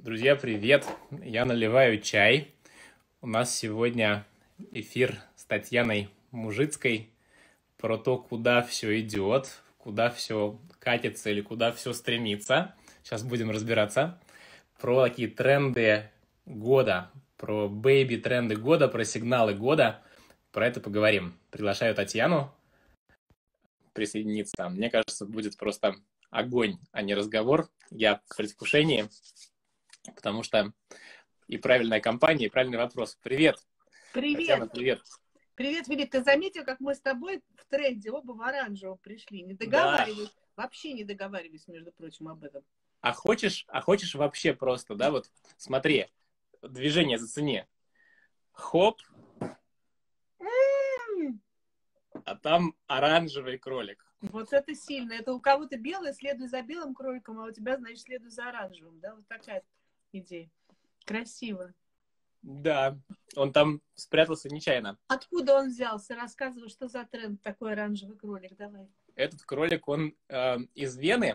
Друзья, привет! Я наливаю чай. У нас сегодня эфир с Татьяной Мужицкой про то, куда все идет, куда все катится или куда все стремится. Сейчас будем разбираться. Про такие тренды года, про бэйби-тренды года, про сигналы года. Про это поговорим. Приглашаю Татьяну присоединиться. Мне кажется, будет просто огонь, а не разговор. Я в предвкушении, потому что и правильная компания, и правильный вопрос. Привет, Привет! Татьяна, привет. Привет, Филипп. Ты заметил, как мы с тобой в тренде оба в оранжевом пришли? Не Да. договаривались, вообще не договаривались, между прочим, об этом. А хочешь вообще просто, да, вот смотри, движение зацени. Хоп, а там оранжевый кролик. Вот это сильно. Это у кого-то белое, следуй за белым кроликом, а у тебя, значит, следуй за оранжевым. Да, вот такая идея. Красиво. Да, он там спрятался нечаянно. Откуда он взялся? Рассказывай, что за тренд такой оранжевый кролик. Давай. Этот кролик, он из Вены,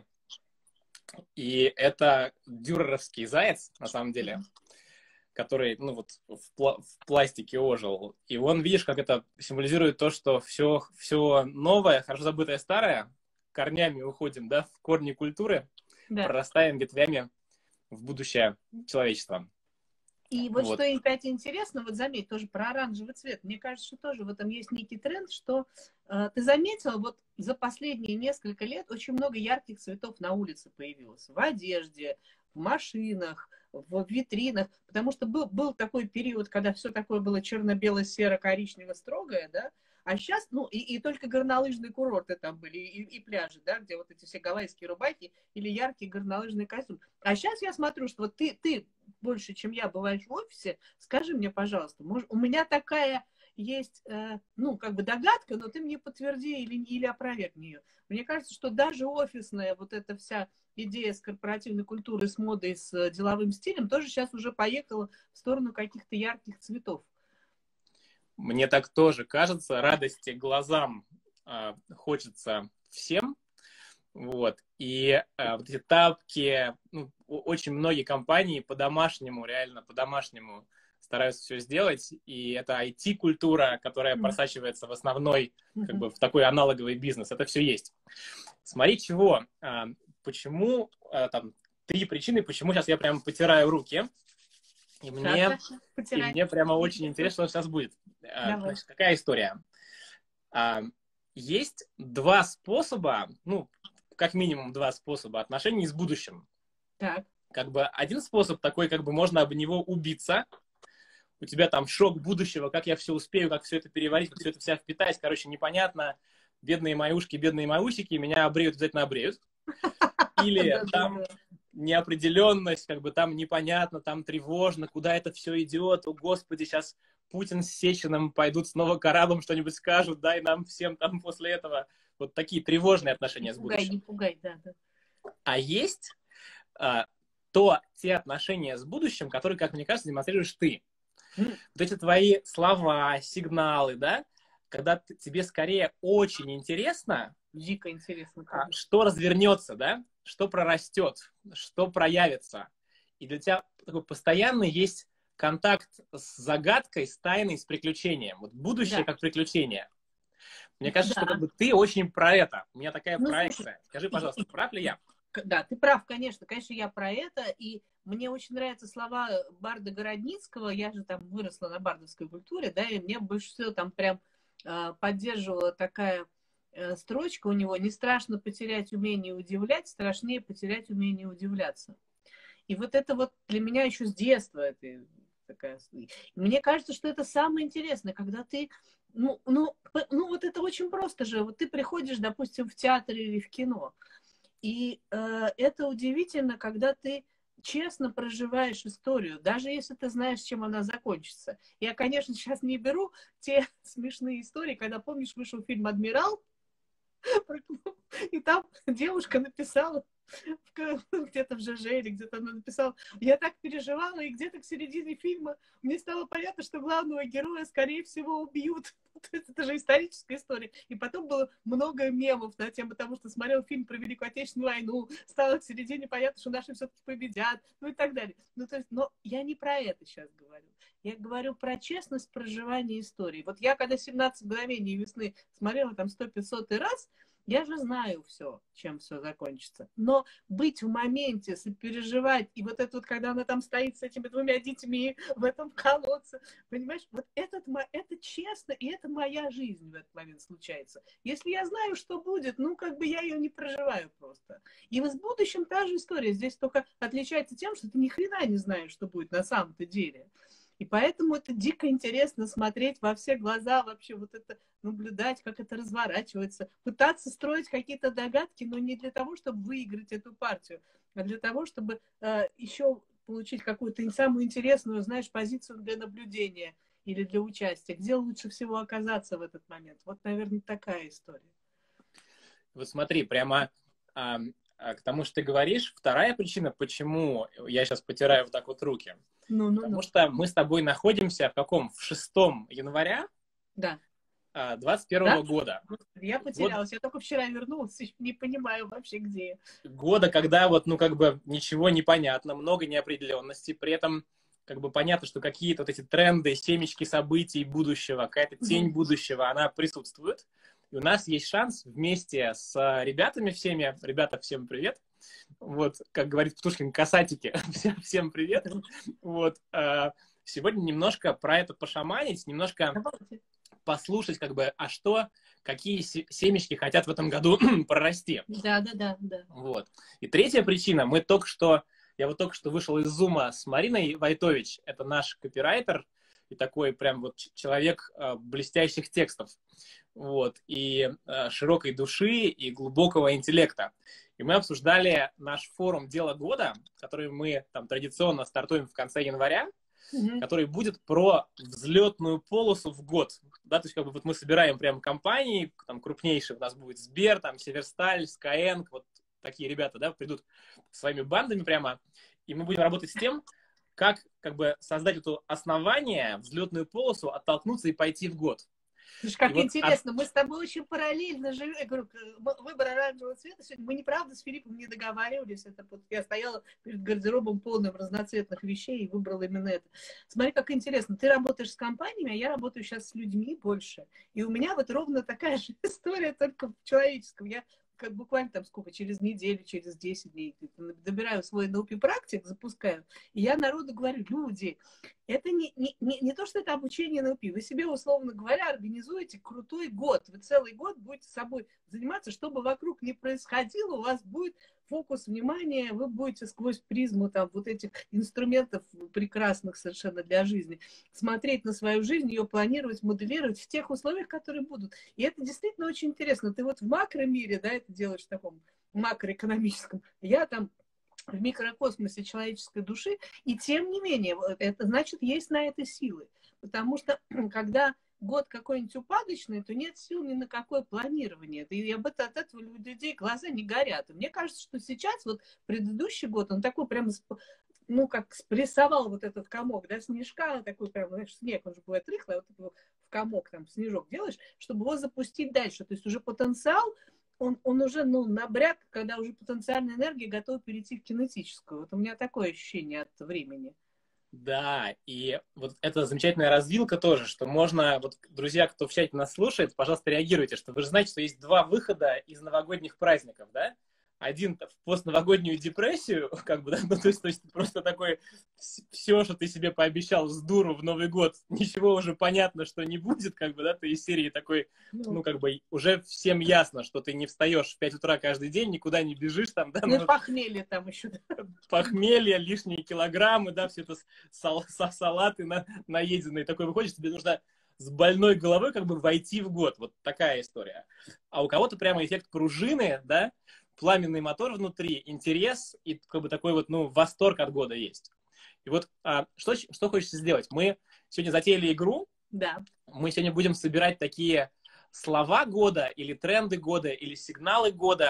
и это дюреровский заяц, на самом деле, который, ну вот, в пластике ожил. И он, видишь, как это символизирует то, что все новое, хорошо забытое старое, корнями уходим, да, в корни культуры, Да. прорастаем ветвями в будущее человечества. И вот что опять интересно, вот заметь, тоже про оранжевый цвет. Мне кажется, что тоже в этом есть некий тренд, что ты заметила, вот за последние несколько лет очень много ярких цветов на улице появилось. В одежде, в машинах, в витринах. Потому что был такой период, когда все такое было черно-бело-серо-коричнево-строгое, да, а сейчас, ну, и только горнолыжные курорты там были, и пляжи, да, где вот эти все гавайские рубахи или яркий горнолыжный костюм. А сейчас я смотрю, что вот ты больше, чем я, бываешь в офисе, скажи мне, пожалуйста, у меня такая есть, ну, как бы догадка, но ты мне подтверди или опровергни ее. Мне кажется, что даже офисная вот эта вся идея с корпоративной культурой, с модой, с деловым стилем тоже сейчас уже поехала в сторону каких-то ярких цветов. Мне так тоже кажется, радости глазам хочется всем. Вот. И вот эти тапки, ну, очень многие компании по-домашнему, реально по-домашнему стараются все сделать. И это IT-культура, которая просачивается в основной, как бы в такой аналоговый бизнес. Это все есть. Смотри, чего. Почему, там, 3 причины, почему сейчас я прям потираю руки. И мне прямо очень интересно, что сейчас будет. Значит, какая история? Есть 2 способа, ну, как минимум 2 способа отношений с будущим. Так. Как бы один способ такой, как бы можно об него убиться. У тебя там шок будущего, как я все успею, как все это переварить, как все это вся впитать. Короче, непонятно. Бедные моюшки, бедные моусики, меня обреют, обязательно обреют. Или там неопределенность, как бы там непонятно, там тревожно, куда это все идет. О, Господи, сейчас Путин с Сечиным пойдут снова к арабам что-нибудь скажут, да, и нам всем там после этого вот такие тревожные отношения с будущим. Не пугай, да. А есть те отношения с будущим, которые, как мне кажется, демонстрируешь ты. Вот эти твои слова, сигналы, да, когда тебе скорее очень интересно, дико интересно, что развернется, да, что прорастет, что проявится. И для тебя такой постоянный есть контакт с загадкой, с тайной, с приключением. Вот будущее как приключение. Мне кажется, что как бы ты очень про это. У меня такая проекция. Слушай, скажи, пожалуйста, прав ли я? Да, ты прав, конечно. Конечно, я про это. И мне очень нравятся слова Барда Городницкого. Я же там выросла на бардовской культуре, да, и мне больше всего там прям поддерживала такая строчка у него: не страшно потерять умение удивлять, страшнее потерять умение удивляться. И вот это вот для меня еще с детства это такая... Мне кажется, что это самое интересное, когда ты... Ну, вот это очень просто же. Вот ты приходишь, допустим, в театр или в кино, и это удивительно, когда ты честно проживаешь историю, даже если ты знаешь, чем она закончится. Я, конечно, сейчас не беру те смешные истории, когда, помнишь, вышел фильм «Адмирал», и там девушка написала где-то в ЖЖ или где-то она написала, я так переживала, и где-то к середине фильма мне стало понятно, что главного героя, скорее всего, убьют. Это же историческая история. И потом было много мемов на тему того, что смотрел фильм про Великую Отечественную войну, стало к середине понятно, что наши все-таки победят, ну и так далее. Ну, то есть, но я не про это сейчас говорю. Я говорю про честность проживания истории. Вот я, когда 17 мгновений весны смотрела там 100-500 раз, я же знаю все, чем все закончится. Но быть в моменте, сопереживать, и вот это вот, когда она там стоит с этими двумя детьми в этом колодце, понимаешь, вот это честно, и это моя жизнь в этот момент случается. Если я знаю, что будет, ну, как бы я ее не проживаю просто. И вот с будущим та же история. Здесь только отличается тем, что ты ни хрена не знаешь, что будет на самом-то деле. И поэтому это дико интересно смотреть во все глаза, вообще вот это наблюдать, как это разворачивается, пытаться строить какие-то догадки, но не для того, чтобы выиграть эту партию, а для того, чтобы еще получить какую-то самую интересную, знаешь, позицию для наблюдения или для участия. Где лучше всего оказаться в этот момент? Вот, наверное, такая история. Вот смотри, прямо к тому, что ты говоришь, вторая причина, почему я сейчас потираю вот так вот руки, потому что мы с тобой находимся в каком? В 6 января да. 21 года. Я потерялась. Я только вчера вернулась, еще не понимаю вообще, где. Года, когда вот, ну, как бы ничего не понятно, много неопределенности, при этом как бы понятно, что какие-то вот эти тренды, семечки событий будущего, какая-то тень будущего, она присутствует. И у нас есть шанс вместе с ребятами всеми, ребята, всем привет, вот, как говорит Птушкин, касатики, всем привет, вот, сегодня немножко про это пошаманить, немножко послушать, как бы, а что, какие семечки хотят в этом году прорасти. Да. Вот. И третья причина, я вот только что вышел из зума с Мариной Войтович, это наш копирайтер и такой прям вот человек блестящих текстов, вот, и широкой души, и глубокого интеллекта. И мы обсуждали наш форум «Дело года», который мы там традиционно стартуем в конце января, который будет про взлетную полосу в год. Да, то есть как бы вот мы собираем прям компании, там крупнейшие у нас будет Сбер, там Северсталь, Skyeng, вот такие ребята, да, придут своими бандами прямо, и мы будем работать с тем, как бы создать это основание, взлетную полосу, оттолкнуться и пойти в год. Слушай, как интересно, мы с тобой очень параллельно живем. Я говорю, выбор оранжевого цвета сегодня. Мы, неправда, с Филиппом не договаривались. Я стояла перед гардеробом полным разноцветных вещей и выбрала именно это. Смотри, как интересно. Ты работаешь с компаниями, а я работаю сейчас с людьми больше. И у меня вот ровно такая же история, только в человеческом. Я как буквально там сколько, через неделю, через 10 дней добираю свой NLP практик, запускаю, и я народу говорю, люди, это не то, что это обучение NLP, вы себе, условно говоря, организуете крутой год, вы целый год будете собой заниматься, что бы вокруг ни происходило, у вас будет фокус внимания, вы будете сквозь призму там вот этих инструментов прекрасных совершенно для жизни смотреть на свою жизнь, ее планировать, моделировать в тех условиях, которые будут. И это действительно очень интересно. Ты вот в макромире, да, это делаешь в таком макроэкономическом. Я там в микрокосмосе человеческой души, и тем не менее, это значит, есть на это силы. Потому что когда год какой-нибудь упадочный, то нет сил ни на какое планирование. И от этого у людей глаза не горят. И мне кажется, что сейчас вот предыдущий год, он такой прям, ну, как спрессовал вот этот комок, да, снежка, такой прям, знаешь, снег, он же бывает рыхлый, вот его в комок там снежок делаешь, чтобы его запустить дальше. То есть уже потенциал, он уже, ну, набряк, когда уже потенциальная энергия готова перейти в кинетическую. Вот у меня такое ощущение от времени. Да, и вот это замечательная развилка тоже, что можно, вот, друзья, кто в чате нас слушает, пожалуйста, реагируйте, что вы же знаете, что есть два выхода из новогодних праздников, да? Один в постновогоднюю депрессию, как бы, да, ну, то есть просто такой, все, что ты себе пообещал с дуру в Новый год, ничего уже понятно, что не будет, как бы, да, ты из серии такой, ну, как бы, уже всем ясно, что ты не встаешь в 5 утра каждый день, никуда не бежишь там, да. Ну, похмелье там еще. Похмелье, лишние килограммы, да, все это салаты наеденные, такой выходишь, тебе нужно с больной головой как бы войти в год, вот такая история. А у кого-то прямо эффект пружины, да, пламенный мотор внутри, интерес и как бы такой вот, ну, восторг от года есть. И вот что хочется сделать? Мы сегодня затеяли игру. Да. Мы сегодня будем собирать такие слова года или тренды года или сигналы года,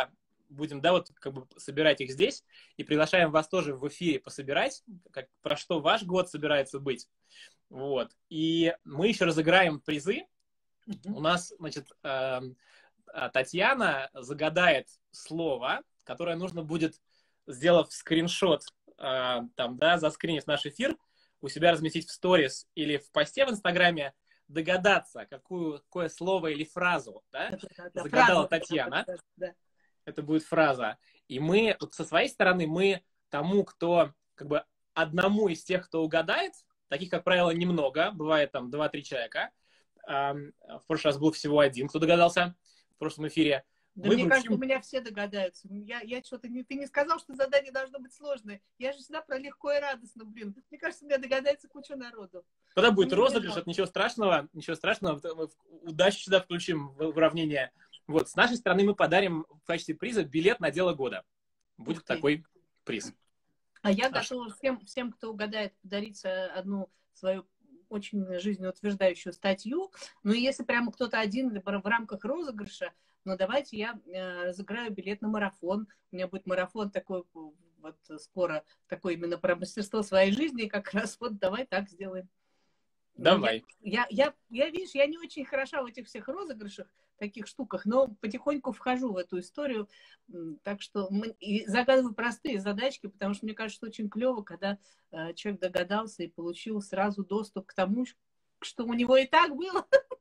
будем, да, вот как бы собирать их здесь, и приглашаем вас тоже в эфире пособирать, про что ваш год собирается быть. Вот. И мы еще разыграем призы. У нас, значит, Татьяна загадает слово, которое нужно будет, сделав скриншот, там, да, заскринив наш эфир, у себя разместить в сторис или в посте в Инстаграме, догадаться, какое слово или фразу, да, загадала Татьяна. Это будет фраза. И мы, вот со своей стороны, мы тому, кто, как бы, одному из тех, кто угадает, таких, как правило, немного, бывает там 2-3 человека. В прошлый раз был всего один, кто догадался в прошлом эфире. Да, мне кажется, у меня все догадаются. Я что-то ты не сказал, что задание должно быть сложное. Я же всегда про легко и радостно, блин. Мне кажется, у меня догадается куча народу. Когда будет розыгрыш, это ничего страшного. Мы удачу сюда включим в уравнение. Вот, с нашей стороны мы подарим в качестве приза билет на дело года. Будет такой приз. А я готова всем, кто угадает, подарить одну свою очень жизнеутверждающую статью. Ну, и если прямо кто-то один в рамках розыгрыша, но давайте я разыграю билет на марафон. У меня будет марафон такой вот скоро, такой именно про мастерство своей жизни. И как раз вот давай так сделаем. Давай. Видишь, я не очень хороша в этих всех розыгрышах, таких штуках, но потихоньку вхожу в эту историю. Так что и загадываю простые задачки, потому что мне кажется, что очень клево, когда человек догадался и получил сразу доступ к тому, что у него и так было.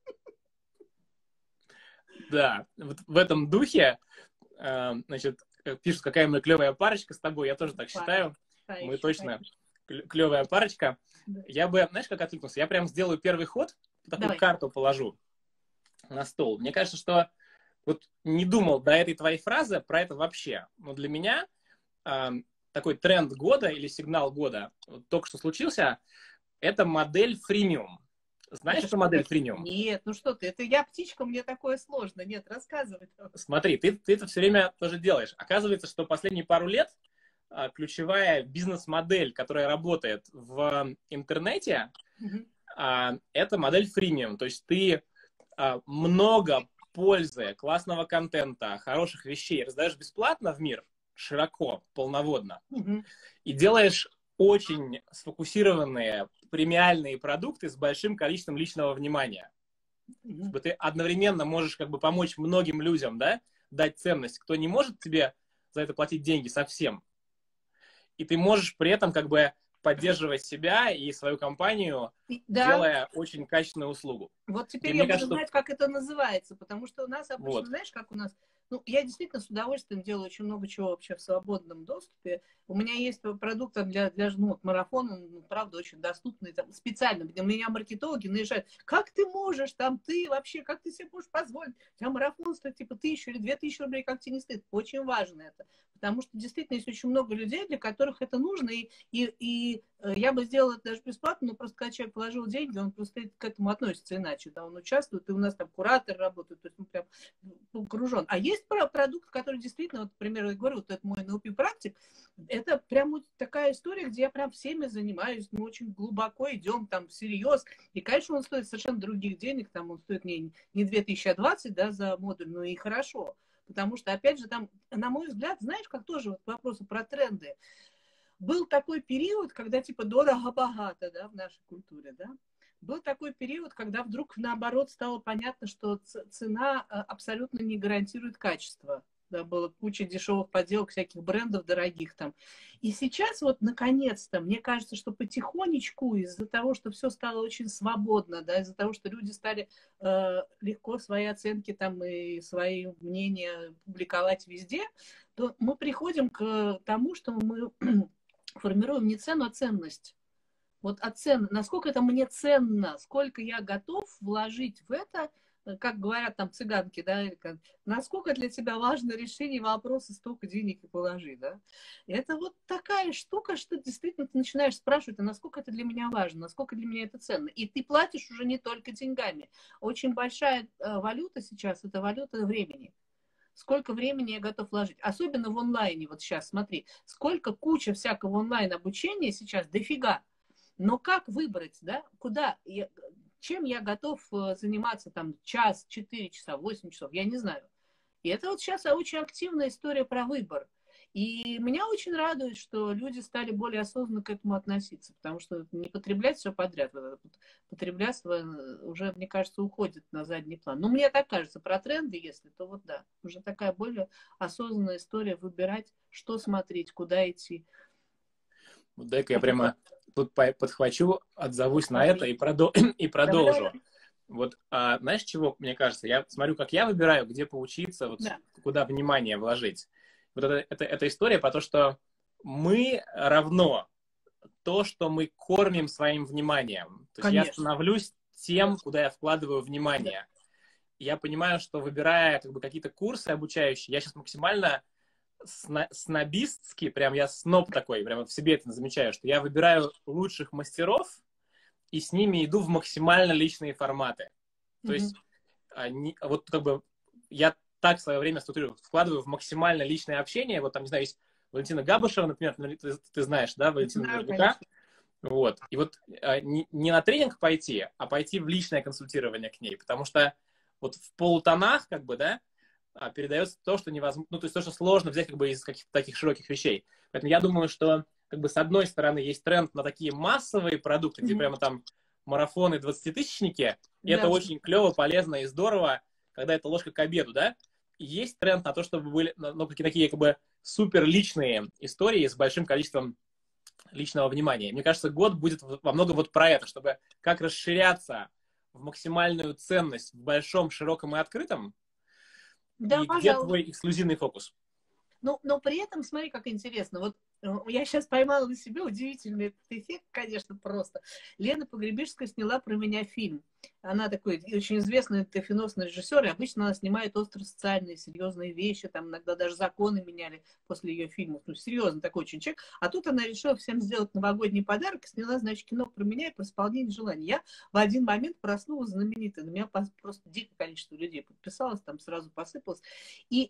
Да, вот в этом духе, значит, пишут, какая мы клевая парочка с тобой, я тоже так считаю. Мы точно клевая парочка. Да. Я бы, знаешь, как откликнулся? Я прям сделаю первый ход, такую карту положу на стол. Мне кажется, что вот не думал до этой твоей фразы про это вообще. Но для меня такой тренд года или сигнал года, вот только что случился, это модель фримиум. Знаешь, что модель фримиум? Нет, ну что ты, это я птичка, мне такое сложно. Нет, рассказывай. Смотри, ты это все время тоже делаешь. Оказывается, что последние пару лет ключевая бизнес-модель, которая работает в интернете, это модель фримиум. То есть ты много пользы, классного контента, хороших вещей раздаешь бесплатно в мир, широко, полноводно, и делаешь очень сфокусированные премиальные продукты с большим количеством личного внимания. Чтобы ты одновременно можешь как бы помочь многим людям, да, дать ценность, кто не может тебе за это платить деньги совсем. И ты можешь при этом как бы поддерживать себя и свою компанию, делая очень качественную услугу. Вот теперь я буду знать, как это называется, потому что у нас обычно, знаешь, как у нас... Ну, я действительно с удовольствием делаю очень много чего вообще в свободном доступе. У меня есть продукты для марафона, правда, очень доступные. Там, специально на меня маркетологи наезжают. Как ты можешь, там, ты вообще, как ты себе можешь позволить? У тебя марафон стоит типа 1000 или 2000 рублей, как тебе не стыд? Очень важно это. Потому что действительно есть очень много людей, для которых это нужно. И я бы сделала это даже бесплатно, но просто когда человек положил деньги, он просто к этому относится иначе. Да, он участвует, и у нас там куратор работает, то есть он прям погружен. А есть продукт, который действительно, вот, например, я говорю, вот это мой NLP-практик, это прям вот такая история, где я прям всеми занимаюсь, мы очень глубоко идем там всерьез. И, конечно, он стоит совершенно других денег, там он стоит не 2000, а 20, да, за модуль, но и хорошо. Потому что, опять же, там, на мой взгляд, знаешь, как тоже вот вопросы про тренды. Был такой период, когда типа дорого-богато, да, в нашей культуре, да. Был такой период, когда вдруг, наоборот, стало понятно, что цена абсолютно не гарантирует качество. Да, было куча дешевых подделок, всяких брендов дорогих там. И сейчас вот, наконец-то, мне кажется, что потихонечку из-за того, что все стало очень свободно, да, из-за того, что люди стали легко свои оценки там и свои мнения публиковать везде, то мы приходим к тому, что мы формируем не цену, а ценность. Вот насколько это мне ценно, сколько я готов вложить в это, как говорят там цыганки, да, насколько для тебя важно решение вопроса, столько денег и положи, да. И это вот такая штука, что действительно ты начинаешь спрашивать, а насколько это для меня важно, насколько для меня это ценно. И ты платишь уже не только деньгами. Очень большая валюта сейчас – это валюта времени. Сколько времени я готов вложить. Особенно в онлайне. Вот сейчас, смотри, сколько куча всякого онлайн-обучения сейчас, дофига. Но как выбрать, да, чем я готов заниматься там час, 4 часа, 8 часов, я не знаю. И это вот сейчас очень активная история про выбор. И меня очень радует, что люди стали более осознанно к этому относиться, потому что не потреблять все подряд. Вот это потреблятство уже, мне кажется, уходит на задний план. Ну, мне так кажется, про тренды, если, то вот да, уже такая более осознанная история выбирать, что смотреть, куда идти. Дай-ка я прямо тут подхвачу, отзовусь на это и продолжу. Давай. Вот, знаешь, чего, мне кажется, я смотрю, как я выбираю, где поучиться, вот, Да. куда внимание вложить. Вот эта история про то, что мы равно то, что мы кормим своим вниманием. То есть я становлюсь тем, куда я вкладываю внимание. Я понимаю, что выбирая как бы какие-то курсы обучающие, я сейчас максимально снобистски, прям я сноб такой, прям вот в себе это замечаю, что я выбираю лучших мастеров и с ними иду в максимально личные форматы. То есть вот как бы я так в свое время структурирую, вкладываю в максимально личное общение. Вот там, не знаю, есть Валентина Габышева, например, ты знаешь, да, Валентина наверняка. Вот. И вот не на тренинг пойти, а пойти в личное консультирование к ней, потому что вот в полутонах, как бы, да, передается то, что невозможно, ну, то есть то, что сложно взять как бы из каких-то таких широких вещей. Поэтому я думаю, что как бы с одной стороны есть тренд на такие массовые продукты, где прямо там марафоны 20-тысячники, и это очень клево, полезно и здорово, когда это ложка к обеду, да. И есть тренд на то, чтобы были какие-то такие как бы супер личные истории с большим количеством личного внимания. Мне кажется, год будет во многом вот про это, чтобы как расширяться в максимальную ценность в большом, широком и открытом. Да, и где твой эксклюзивный фокус? Но при этом, смотри, как интересно. Вот я сейчас поймала на себе удивительный этот эффект, конечно, просто. Лена Погребишская сняла про меня фильм. Она такой очень известный ТФНОСный режиссер, и обычно она снимает остро-социальные, серьезные вещи, там иногда даже законы меняли после ее фильмов. Ну, серьезно, такой очень человек. А тут она решила всем сделать новогодний подарок и сняла, значит, кино про меня и про исполнение желаний. Я в один момент проснулась знаменитой. На меня просто дикое количество людей подписалось, там сразу посыпалось. И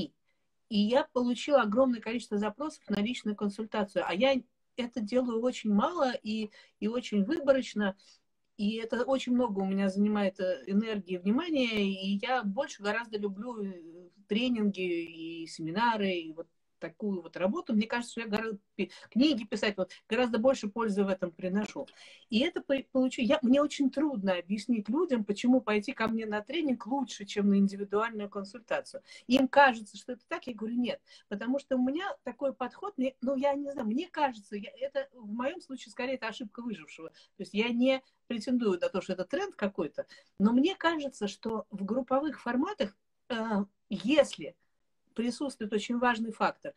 я получила огромное количество запросов на личную консультацию. А я это делаю очень мало и очень выборочно. И это очень много у меня занимает энергии и внимания. И я больше гораздо люблю тренинги и семинары, и вот такую вот работу. Мне кажется, что я гораздо книги писать, вот гораздо больше пользы в этом приношу. И это мне очень трудно объяснить людям, почему пойти ко мне на тренинг лучше, чем на индивидуальную консультацию. Им кажется, что это так, я говорю, нет. Потому что у меня такой подход, я не знаю, мне кажется, это в моем случае скорее это ошибка выжившего. То есть я не претендую на то, что это тренд какой-то, но мне кажется, что в групповых форматах, если присутствует очень важный фактор.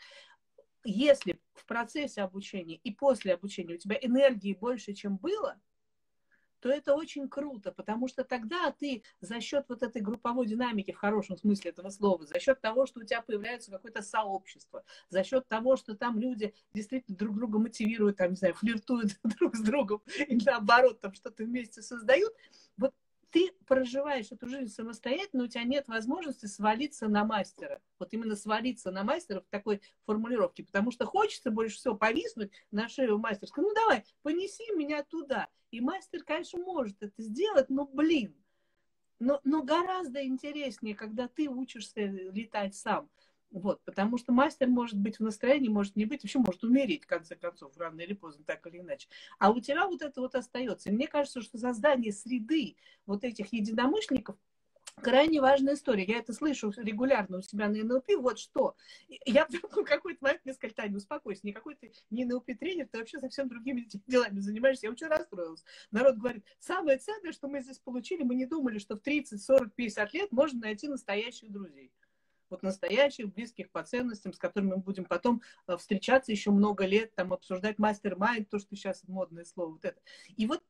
Если в процессе обучения и после обучения у тебя энергии больше, чем было, то это очень круто, потому что тогда ты за счет вот этой групповой динамики, в хорошем смысле этого слова, за счет того, что у тебя появляется какое-то сообщество, за счет того, что там люди действительно друг друга мотивируют, там, не знаю, флиртуют друг с другом и наоборот там что-то вместе создают, вот ты проживаешь эту жизнь самостоятельно, у тебя нет возможности свалиться на мастера. Вот именно свалиться на мастера в такой формулировке, потому что хочется больше всего повиснуть на шею мастера, сказать, ну давай, понеси меня туда. И мастер, конечно, может это сделать, но, блин, но гораздо интереснее, когда ты учишься летать сам. Вот, потому что мастер может быть в настроении, может не быть, вообще может умереть, в конце концов, рано или поздно, так или иначе. А у тебя вот это вот остается. И мне кажется, что создание среды вот этих единомышленников крайне важная история. Я это слышу регулярно у себя на НЛП. Вот что. Я в какой-то момент мне сказали, Таня, успокойся, никакой ты не НЛП-тренер, ты вообще совсем другими делами занимаешься. Я очень расстроилась. Народ говорит, самое ценное, что мы здесь получили, мы не думали, что в 30, 40, 50 лет можно найти настоящих друзей. Вот настоящих, близких по ценностям, с которыми мы будем потом встречаться еще много лет, там, обсуждать мастер-майнд, то, что сейчас модное слово, вот это. И вот.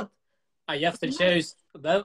А я встречаюсь, да,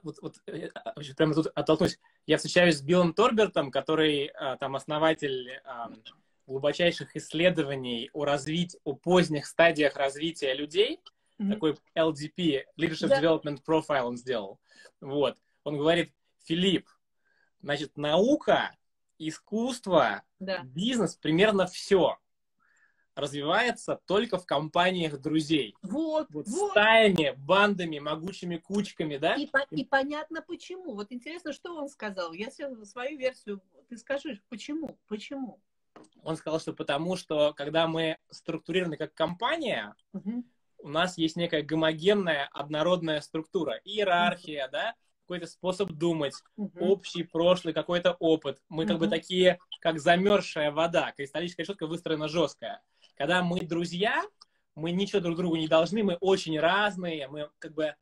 прямо тут оттолкнусь, я встречаюсь с Биллом Торбертом, который там основатель глубочайших исследований о поздних стадиях развития людей, такой LDP, Leadership Development Profile он сделал. Вот. Он говорит, Филипп, значит, наука, искусство, бизнес, примерно все развивается только в компаниях друзей. Вот. Стаями, бандами, могучими кучками, да? И понятно почему. Вот интересно, что он сказал. Я свою версию ты скажи, почему? Почему? Он сказал, что потому что, когда мы структурированы как компания, у нас есть некая гомогенная, однородная структура, иерархия, да, какой-то способ думать, общий прошлый какой-то опыт. Мы как бы такие, как замерзшая вода, кристаллическая решетка выстроена жесткая. Когда мы друзья, мы ничего друг другу не должны, мы очень разные, мы как бы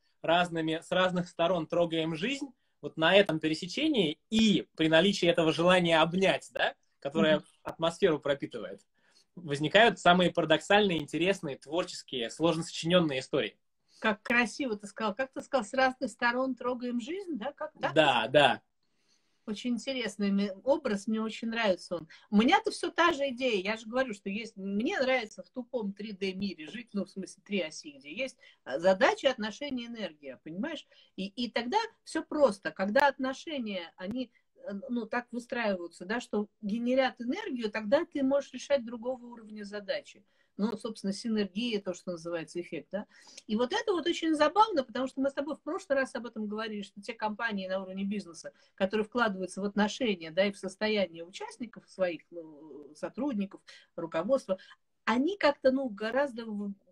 с разных сторон трогаем жизнь, вот на этом пересечении и при наличии этого желания обнять, да, которое атмосферу пропитывает, возникают самые парадоксальные, интересные, творческие, сложно сочиненные истории. Как красиво ты сказал. Как ты сказал, с разных сторон трогаем жизнь, да? Как так? Да, да. Очень интересный образ, мне очень нравится он. У меня-то все та же идея. Я же говорю, что есть... Мне нравится в тупом 3D мире жить, ну, в смысле, 3 оси, где есть задача, отношения, энергия, понимаешь? И тогда все просто. Когда отношения, они, ну, так выстраиваются, да, что генерят энергию, тогда ты можешь решать другого уровня задачи. Ну, собственно, синергия, то, что называется эффект, да. И вот это вот очень забавно, потому что мы с тобой в прошлый раз об этом говорили, что те компании на уровне бизнеса, которые вкладываются в отношения, да, и в состояние участников своих, ну, сотрудников, руководства, они как-то, ну, гораздо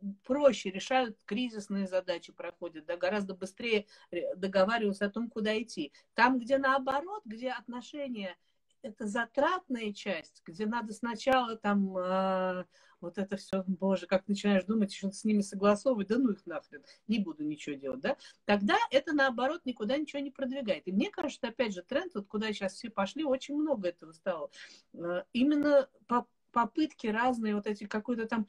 проще решают кризисные задачи, проходят, да, гораздо быстрее договариваются о том, куда идти. Там, где наоборот, где отношения это затратная часть, где надо сначала там вот это все, боже, как начинаешь думать, что-то с ними согласовывать, да ну их нахрен, не буду ничего делать, да, тогда это наоборот никуда ничего не продвигает. И мне кажется, опять же, тренд, вот куда сейчас все пошли, очень много этого стало. Именно попытки разные, вот эти какой-то там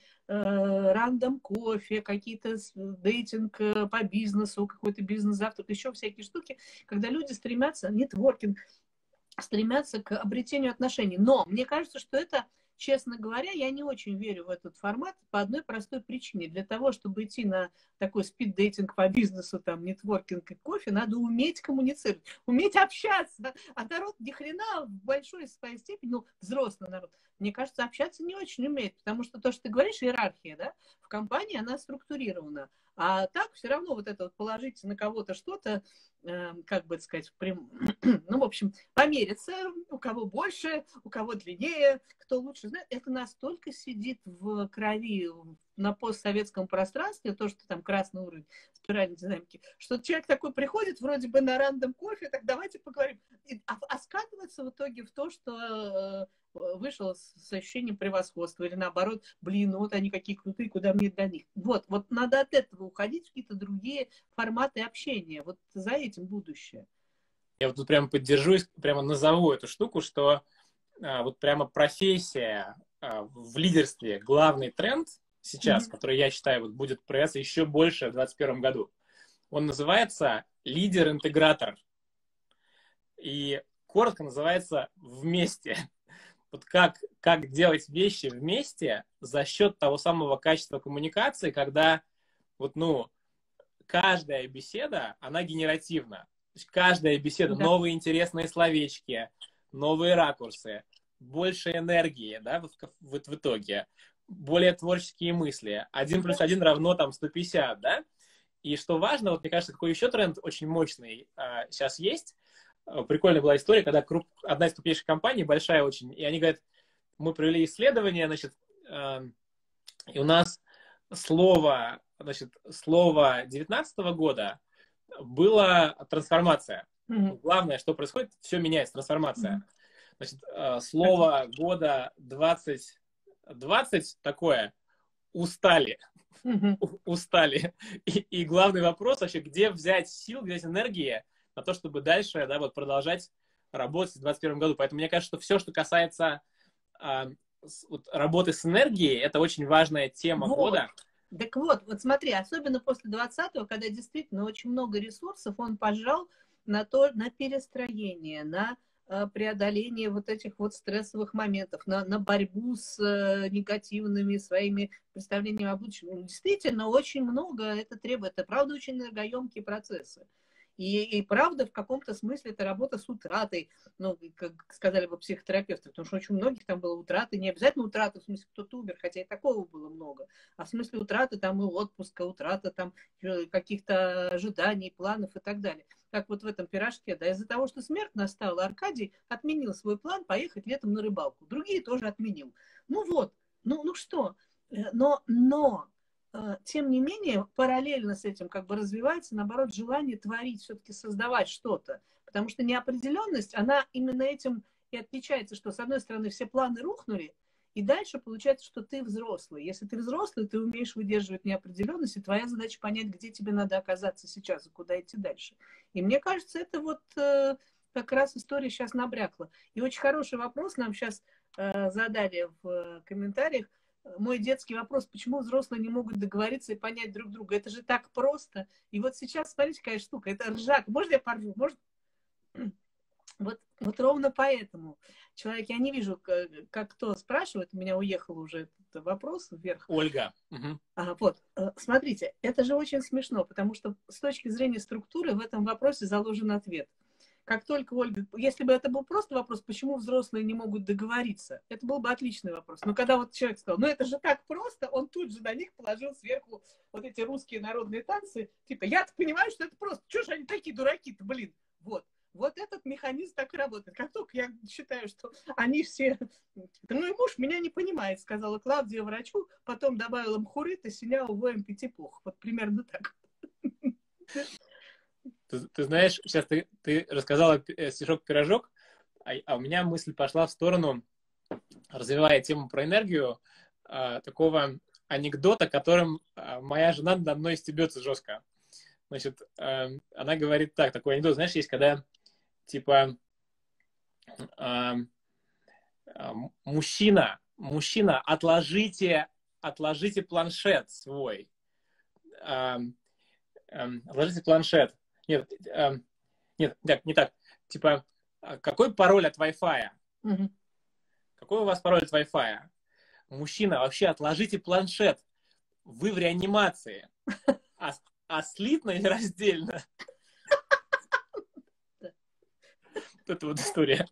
рандом кофе, какие-то дейтинг по бизнесу, какой-то бизнес-завтрак, еще всякие штуки, когда люди стремятся, нетворкинг, стремятся к обретению отношений. Но мне кажется, что это, честно говоря, я не очень верю в этот формат по одной простой причине. Для того, чтобы идти на такой спид-дейтинг по бизнесу, там, нетворкинг и кофе, надо уметь коммуницировать, уметь общаться. А народ ни хрена в большой своей степени, ну, взрослый народ, мне кажется, общаться не очень умеет, потому что то, что ты говоришь, иерархия, да, в компании она структурирована. А так все равно вот это вот положить на кого-то что-то, как бы сказать, ну, в общем, помериться, у кого больше, у кого длиннее, кто лучше знает, это настолько сидит в крови на постсоветском пространстве, то, что там красный уровень спиральной динамики, что человек такой приходит, вроде бы на рандом кофе, так давайте поговорим. А скатывается в итоге в то, что вышел с ощущением превосходства, или наоборот, блин, ну вот они какие крутые, куда мне до них. Вот надо от этого уходить в какие-то другие форматы общения. Вот за этим будущее. Я вот тут прямо поддержусь, прямо назову эту штуку, что вот прямо профессия в лидерстве, главный тренд сейчас, который, я считаю, вот будет проявляться еще больше в 2021 году, он называется лидер-интегратор. И коротко называется «вместе». Вот как делать вещи вместе за счет того самого качества коммуникации, когда вот, ну, каждая беседа, она генеративна. То есть каждая беседа, новые интересные словечки, новые ракурсы, больше энергии, да, в итоге, более творческие мысли. 1+1 равно там 150, да? И что важно, вот мне кажется, какой еще тренд очень мощный сейчас есть. Прикольная была история, когда одна из крупнейших компаний, большая очень, и они говорят, мы провели исследование, значит, и у нас слово 2019 года было трансформация. Главное, что происходит, все меняется, трансформация. Значит, слово года 2020 такое устали. Устали. И главный вопрос вообще, где взять сил, где взять энергии на то, чтобы дальше, да, вот продолжать работать в 2021 году. Поэтому мне кажется, что все, что касается работы с энергией, это очень важная тема года. Так вот смотри, особенно после 20-го, когда действительно очень много ресурсов, он пожал на перестроение, на преодоление вот этих вот стрессовых моментов, на борьбу с негативными своими представлениями о будущем. Действительно, очень много это требует. Это, правда, очень энергоемкие процессы. И правда, в каком-то смысле это работа с утратой, ну, как сказали бы психотерапевты, потому что очень у многих там было утраты, не обязательно утраты, в смысле кто-то умер, хотя и такого было много, а в смысле утраты там и отпуска, утрата там каких-то ожиданий, планов и так далее. Как вот в этом пирожке, да, из-за того, что смерть настала, Аркадий отменил свой план поехать летом на рыбалку. Другие тоже отменил. Ну вот, ну что, но тем не менее, параллельно с этим как бы развивается, наоборот, желание творить, все-таки создавать что-то. Потому что неопределенность, она именно этим и отличается, что, с одной стороны, все планы рухнули, и дальше получается, что ты взрослый. Если ты взрослый, ты умеешь выдерживать неопределенность, и твоя задача понять, где тебе надо оказаться сейчас и куда идти дальше. И мне кажется, это вот как раз история сейчас набрякла. И очень хороший вопрос нам сейчас задали в комментариях. Мой детский вопрос, почему взрослые не могут договориться и понять друг друга? Это же так просто. И вот сейчас, смотрите, какая штука, это ржак. Можно я поржу? Может? Вот ровно поэтому. Человек, я не вижу, как кто спрашивает, у меня уехал уже этот вопрос вверх. Ольга. Угу. Вот, смотрите, это же очень смешно, потому что с точки зрения структуры в этом вопросе заложен ответ. Как только Ольга, если бы это был просто вопрос, почему взрослые не могут договориться, это был бы отличный вопрос. Но когда вот человек сказал, ну это же так просто, он тут же на них положил сверху вот эти русские народные танцы. Типа, я-то понимаю, что это просто. Чего же они такие дураки-то, блин? Вот этот механизм так и работает. Как только я считаю, что они все... Ну и муж меня не понимает, сказала Клавдия врачу, потом добавила мхуры, синя, увоем пятипух. Вот примерно так. Ты знаешь, сейчас ты рассказала стишок-пирожок, а у меня мысль пошла в сторону, развивая тему про энергию, такого анекдота, которым моя жена надо мной стебется жестко. Значит, она говорит так, такой анекдот, знаешь, есть, когда, типа, мужчина, отложите планшет свой. Отложите планшет. Нет, не так. Типа, какой пароль от Wi-Fi? Угу. Какой у вас пароль от Wi-Fi? Мужчина, вообще отложите планшет. Вы в реанимации. А слитно или раздельно? Это вот история.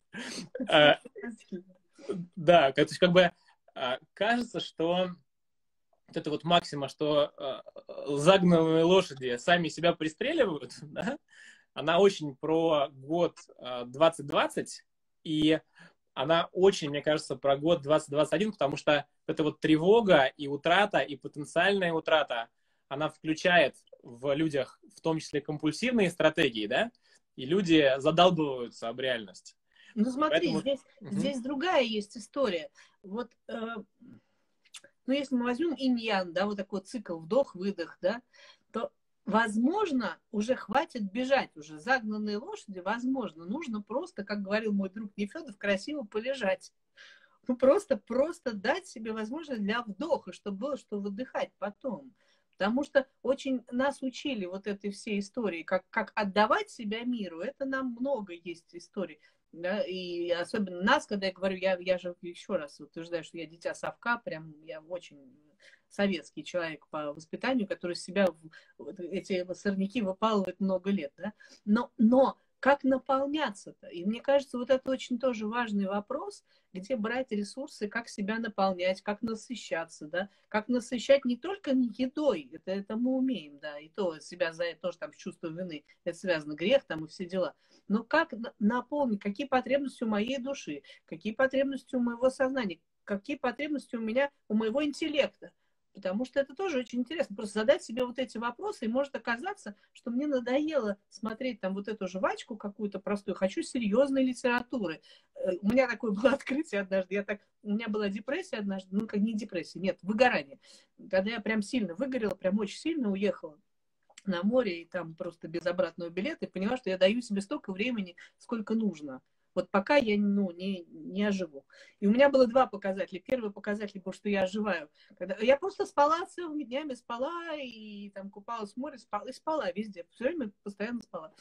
Да, то есть как бы кажется, что вот это вот максима, что загнанные лошади сами себя пристреливают, да? Она очень про год 2020, и она очень, мне кажется, про год 2021, потому что это вот тревога и утрата, и потенциальная утрата, она включает в людях в том числе компульсивные стратегии, да, и люди задалбываются об реальность. Ну смотри, поэтому... здесь другая есть история. Вот, ну если мы возьмем инь-ян, да, вот такой цикл вдох-выдох, да, то возможно, уже хватит бежать, уже загнанные лошади, возможно, нужно просто, как говорил мой друг Нефедов, красиво полежать. Ну, просто дать себе возможность для вдоха, чтобы было что выдыхать потом. Потому что очень нас учили вот этой всей истории, как отдавать себя миру. Это нам много есть историй. Да? И особенно нас, когда я говорю, я же еще раз утверждаю, что я дитя совка, прям я очень советский человек по воспитанию, который из себя эти сорняки выпалывает много лет. Да? Но как наполняться-то? И мне кажется, вот это очень тоже важный вопрос, где брать ресурсы, как себя наполнять, как насыщаться, да, как насыщать не только едой, это мы умеем, да, и то себя за это тоже там с чувством вины, это связано грех там и все дела, но как наполнить, какие потребности у моей души, какие потребности у моего сознания, какие потребности у меня, у моего интеллекта. Потому что это тоже очень интересно. Просто задать себе вот эти вопросы, и может оказаться, что мне надоело смотреть там вот эту жвачку какую-то простую. Хочу серьезной литературы. У меня такое было открытие однажды. У меня была депрессия однажды. Ну, как не депрессия, нет, выгорание. Когда я прям сильно выгорела, прям очень сильно уехала на море, и там просто без обратного билета, и поняла, что я даю себе столько времени, сколько нужно. Вот пока я не оживу. И у меня было два показателя. Первый показатель был, что я оживаю. Я просто спала целыми днями, спала и там купалась в море, спала везде. Все время постоянно спала.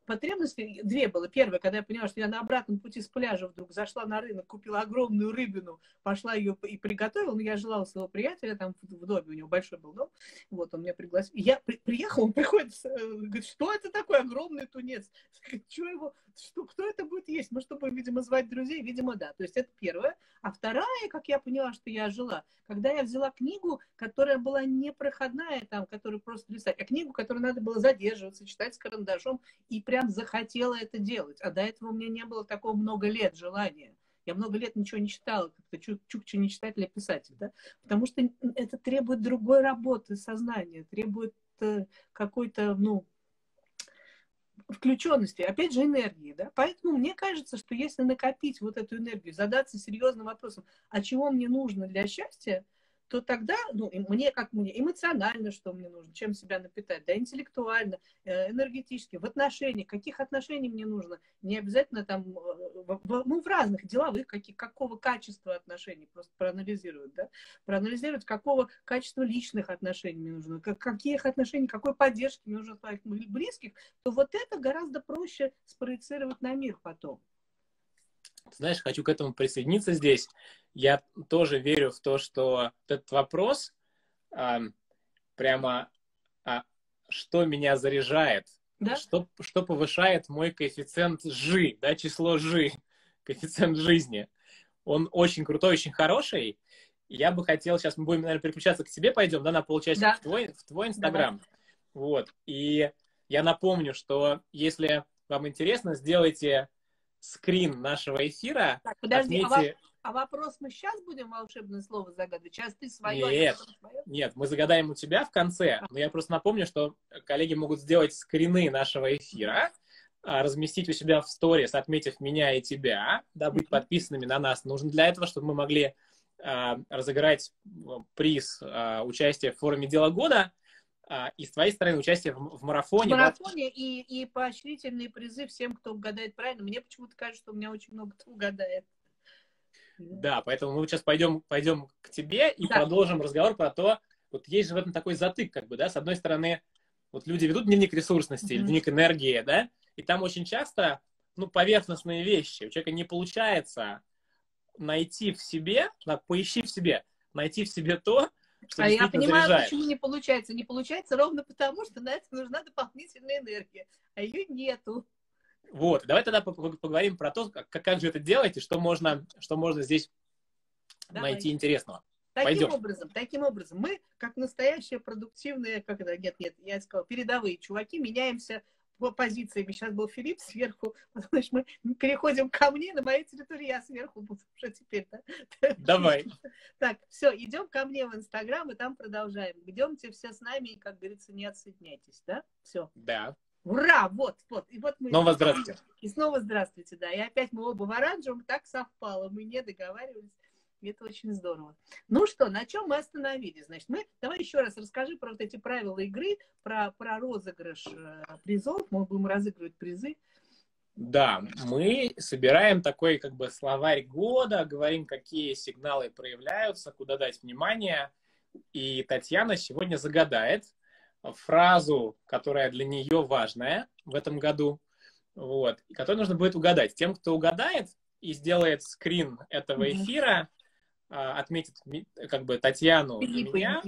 потребности две было. Первое, когда я поняла, что я на обратном пути с пляжа вдруг зашла на рынок, купила огромную рыбину, пошла ее и приготовила. Но я жила у своего приятеля, там в доме, у него большой был дом. Вот, он меня пригласил. И я приехала, он приходит, говорит, что это такое огромный тунец? Что его, кто это будет есть? Мы что, будем, видимо, звать друзей? Видимо, да. То есть это первое. А вторая, как я поняла, что я жила, когда я взяла книгу, которая была непроходная, там, которую просто листать, а книгу, которую надо было задерживаться, читать с карандашом, и прям захотела это делать. А до этого у меня не было такого много лет желания. Я много лет ничего не читала, как-то чукча не читатель, а писатель, да? Потому что это требует другой работы сознания, требует какой-то, ну, включенности, опять же, энергии, да, поэтому мне кажется, что если накопить вот эту энергию, задаться серьезным вопросом, а чего мне нужно для счастья, то тогда, ну, мне, как мне, эмоционально, что мне нужно, чем себя напитать, да, интеллектуально, энергетически, в отношениях, каких отношений мне нужно, не обязательно там, ну, в разных деловых, какого качества отношений, просто проанализировать, да, проанализировать, какого качества личных отношений мне нужно, каких отношений, какой поддержки мне нужно от своих близких, то вот это гораздо проще спроецировать на мир потом. Знаешь, хочу к этому присоединиться здесь. Я тоже верю в то, что этот вопрос прямо, что меня заряжает, Да? что повышает мой коэффициент Жи, да, число Жи, коэффициент жизни. Он очень крутой, очень хороший. Я бы хотел, сейчас мы будем, наверное, переключаться к тебе, пойдем, да, на полчасика Да. в твой Инстаграм. Вот. И я напомню, что если вам интересно, сделайте скрин нашего эфира. Так, подожди, отметьте... а вопрос мы сейчас будем волшебное слово загадывать? Сейчас ты свое, Нет, свое? нет, мы загадаем у тебя в конце. Но я просто напомню, что коллеги могут сделать скрины нашего эфира, разместить у себя в сторис, отметив меня и тебя, да, быть подписанными на нас. Нужно для этого, чтобы мы могли разыграть приз участия в форуме «Дело года», и с твоей стороны участие в марафоне. В марафоне, да? и поощрительные призы всем, кто угадает правильно. Мне почему-то кажется, что у меня очень много кто угадает. Да, поэтому мы сейчас пойдем к тебе и продолжим разговор про то, вот есть же в этом такой затык, как бы, да, с одной стороны, вот люди ведут дневник ресурсности, дневник энергии, да, и там очень часто, ну, поверхностные вещи. У человека не получается найти в себе, поищи в себе, найти в себе то, что я понимаю, заряжает. Почему не получается. Не получается ровно потому, что на это нужна дополнительная энергия, а ее нету. Вот, давай тогда поговорим про то, как же это делать и что можно здесь найти интересного. Таким образом, мы, как настоящие продуктивные, я сказала, передовые чуваки, меняемся по позициями. Сейчас был Филипп сверху, значит, мы переходим ко мне, на моей территории я сверху буду уже теперь, да? Давай. Так, все, идем ко мне в Инстаграм, и там продолжаем. Идемте все с нами, и, как говорится, не отсоединяйтесь, да? Все. Да. Ура! Вот. И вот мы... Снова здравствуйте. И снова здравствуйте, да. И опять мы оба в оранжевом, так совпало, мы не договаривались. И это очень здорово. Ну что, на чем мы остановились? Значит, давай еще раз расскажи про вот эти правила игры, про розыгрыш призов. Мы будем разыгрывать призы. Да, мы собираем такой как бы словарь года, говорим, какие сигналы проявляются, куда дать внимание. И Татьяна сегодня загадает фразу, которая для нее важная в этом году, вот, и которую нужно будет угадать. Тем, кто угадает и сделает скрин этого эфира, отметит как бы Татьяну и меня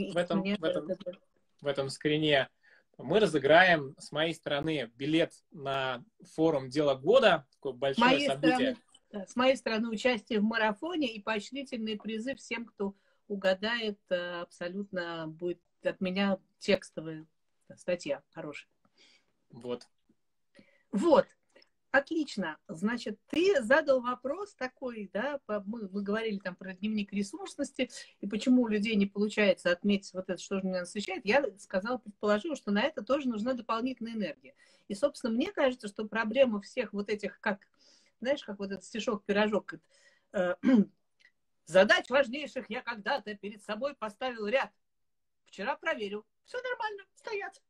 в этом скрине, мы разыграем с моей стороны билет на форум «Дело года», такое большое событие. С моей стороны участие в марафоне и поощрительные призы всем, кто угадает, абсолютно будет от меня текстовая статья хорошая. Вот. Отлично. Значит, ты задал вопрос такой, да, мы говорили там про дневник ресурсности, и почему у людей не получается отметить вот это, что же меня насыщает. Я предположила, что на это тоже нужна дополнительная энергия. И, собственно, мне кажется, что проблема всех вот этих, знаешь, как вот этот стишок-пирожок, задач важнейших я когда-то перед собой поставил ряд. Вчера проверил. Все нормально, стоят.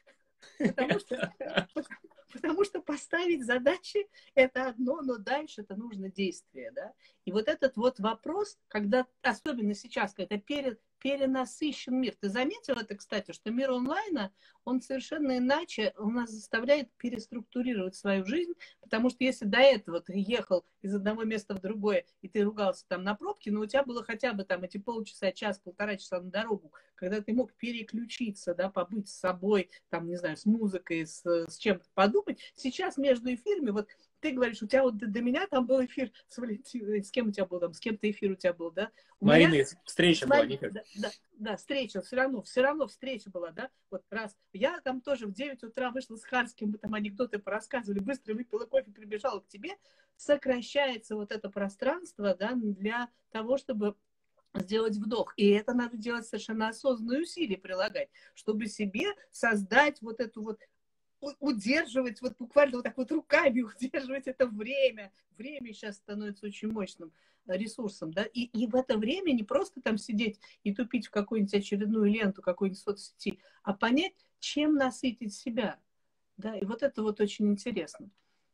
Потому что поставить задачи – это одно, но дальше это нужно действие, да. И вот этот вот вопрос, когда, особенно сейчас, когда перенасыщен мир. Ты заметил это, кстати, что мир онлайна, он совершенно иначе, он нас заставляет переструктурировать свою жизнь, потому что если до этого ты ехал из одного места в другое, и ты ругался там на пробке, но у тебя было хотя бы там эти полчаса, час, полтора часа на дорогу, когда ты мог переключиться, да, побыть с собой, там, не знаю, с музыкой, с чем-то подумать. Сейчас между эфирами, вот ты говоришь, у тебя вот до меня там был эфир с Валентиной, с кем у тебя был там, с кем-то эфир у тебя был, да? У меня Марина, встреча была, никак. да, встреча, все равно встреча была, да, вот раз. Я там тоже в 9 утра вышла с Харским, мы там анекдоты порассказывали, быстро выпила кофе, прибежала к тебе, сокращается вот это пространство, да, для того, чтобы сделать вдох. И это надо делать совершенно осознанные усилия прилагать, чтобы себе создать вот эту вот, удерживать, вот буквально вот так вот руками удерживать это время. Время сейчас становится очень мощным ресурсом, да, и в это время не просто там сидеть и тупить в какую-нибудь очередную ленту какой-нибудь соцсети, а понять, чем насытить себя, да, и вот это вот очень интересно.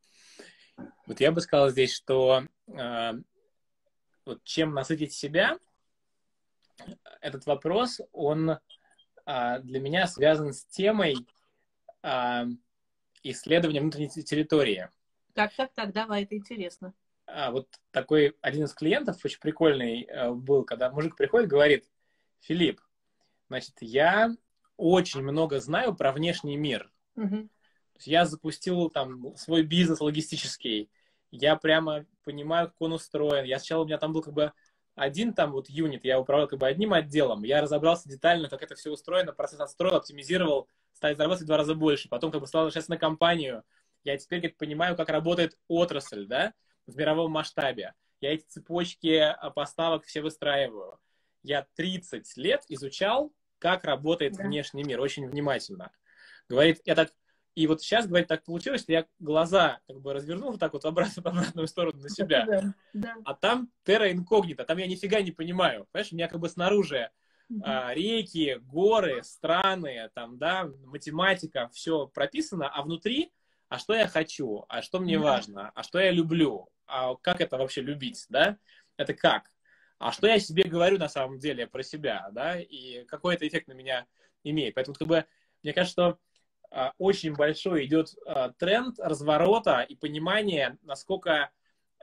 Вот я бы сказал здесь, что вот чем насытить себя, этот вопрос, он для меня связан с темой исследования внутренней территории. Так, давай, это интересно. Вот такой один из клиентов, очень прикольный был, когда мужик приходит, говорит: Филипп, значит, я очень много знаю про внешний мир. Угу. Я запустил там свой бизнес логистический, я прямо понимаю, как он устроен. Сначала у меня там был как бы один там вот юнит, я управлял как бы одним отделом, я разобрался детально, как это все устроено, процесс отстроил, оптимизировал, стал зарабатывать в 2 раза больше. Потом как бы стал решаться на компанию. Я теперь как понимаю, как работает отрасль, да, в мировом масштабе. Я эти цепочки поставок все выстраиваю. Я 30 лет изучал, как работает внешний мир, очень внимательно. Говорит, я так... И вот сейчас, говорит, так получилось, что я глаза как бы развернул вот так вот в обратную сторону на себя. А там терра инкогнита, там я нифига не понимаю. Понимаешь, у меня как бы снаружи реки, горы, страны, там, да, математика, все прописано, а внутри, а что я хочу, а что мне важно, а что я люблю, а как это вообще любить, да, это как, а что я себе говорю на самом деле про себя, да, и какой это эффект на меня имеет. Поэтому, как бы, мне кажется, что очень большой идет тренд разворота и понимания, насколько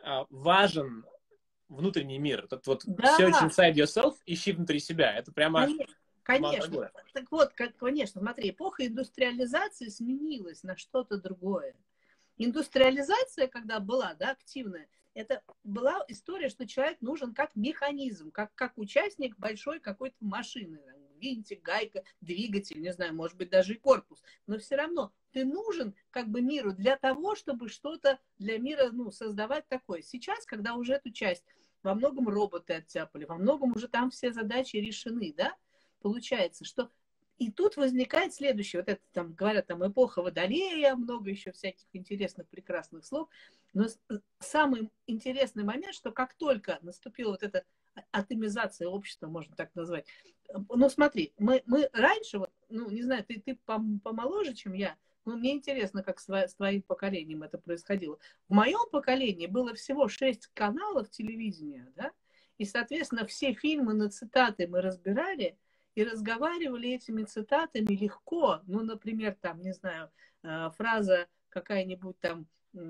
важен внутренний мир. Этот вот search inside yourself, ищи внутри себя. Это прямо... Конечно. Так вот, конечно, смотри, эпоха индустриализации сменилась на что-то другое. Индустриализация, когда была, да, активная, это была история, что человек нужен как механизм, как участник большой какой-то машины. Винтик, гайка, двигатель, не знаю, может быть, даже и корпус. Но все равно ты нужен как бы миру для того, чтобы что-то для мира, ну, создавать такое. Сейчас, когда уже эту часть во многом роботы оттяпали, во многом уже там все задачи решены, да, получается, что и тут возникает следующее, вот это там, говорят, там эпоха Водолея, много еще всяких интересных, прекрасных слов, но самый интересный момент, что как только наступила вот эта атомизация общества, можно так назвать, ну смотри, мы раньше, вот, ну не знаю, ты помоложе, чем я, но мне интересно, как с твоим поколением это происходило. В моем поколении было всего 6 каналов телевидения, да, и, соответственно, все фильмы на цитаты мы разбирали, и разговаривали этими цитатами легко. Ну, например, там, не знаю, фраза какая-нибудь там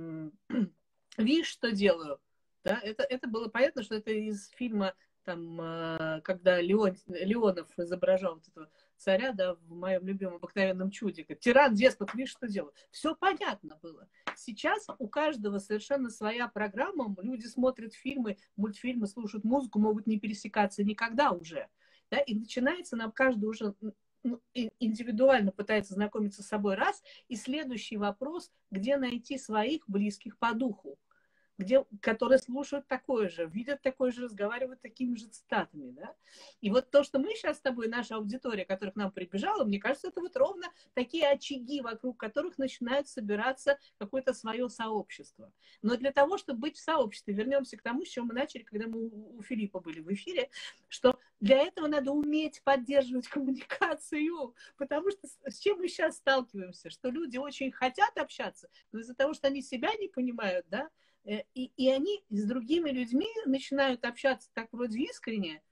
«Видишь, что делаю?» Да? Это было понятно, что это из фильма, там, когда Леонов изображал вот этого царя, да, в моем любимом «Обыкновенном чуде». Тиран, деспот, видишь, что делаю. Все понятно было. Сейчас у каждого совершенно своя программа. Люди смотрят фильмы, мультфильмы, слушают музыку, могут не пересекаться никогда уже. Да, и начинается нам каждый уже индивидуально пытается знакомиться с собой раз, и следующий вопрос, где найти своих близких по духу, которые слушают такое же, видят такое же, разговаривают такими же цитатами, да. И вот то, что мы сейчас с тобой, наша аудитория, которая к нам прибежала, мне кажется, это вот ровно такие очаги, вокруг которых начинает собираться какое-то свое сообщество. Но для того, чтобы быть в сообществе, вернемся к тому, с чего мы начали, когда мы у Филиппа были в эфире, что для этого надо уметь поддерживать коммуникацию, потому что с чем мы сейчас сталкиваемся, что люди очень хотят общаться, но из-за того, что они себя не понимают, да, и они с другими людьми начинают общаться так вроде искренне,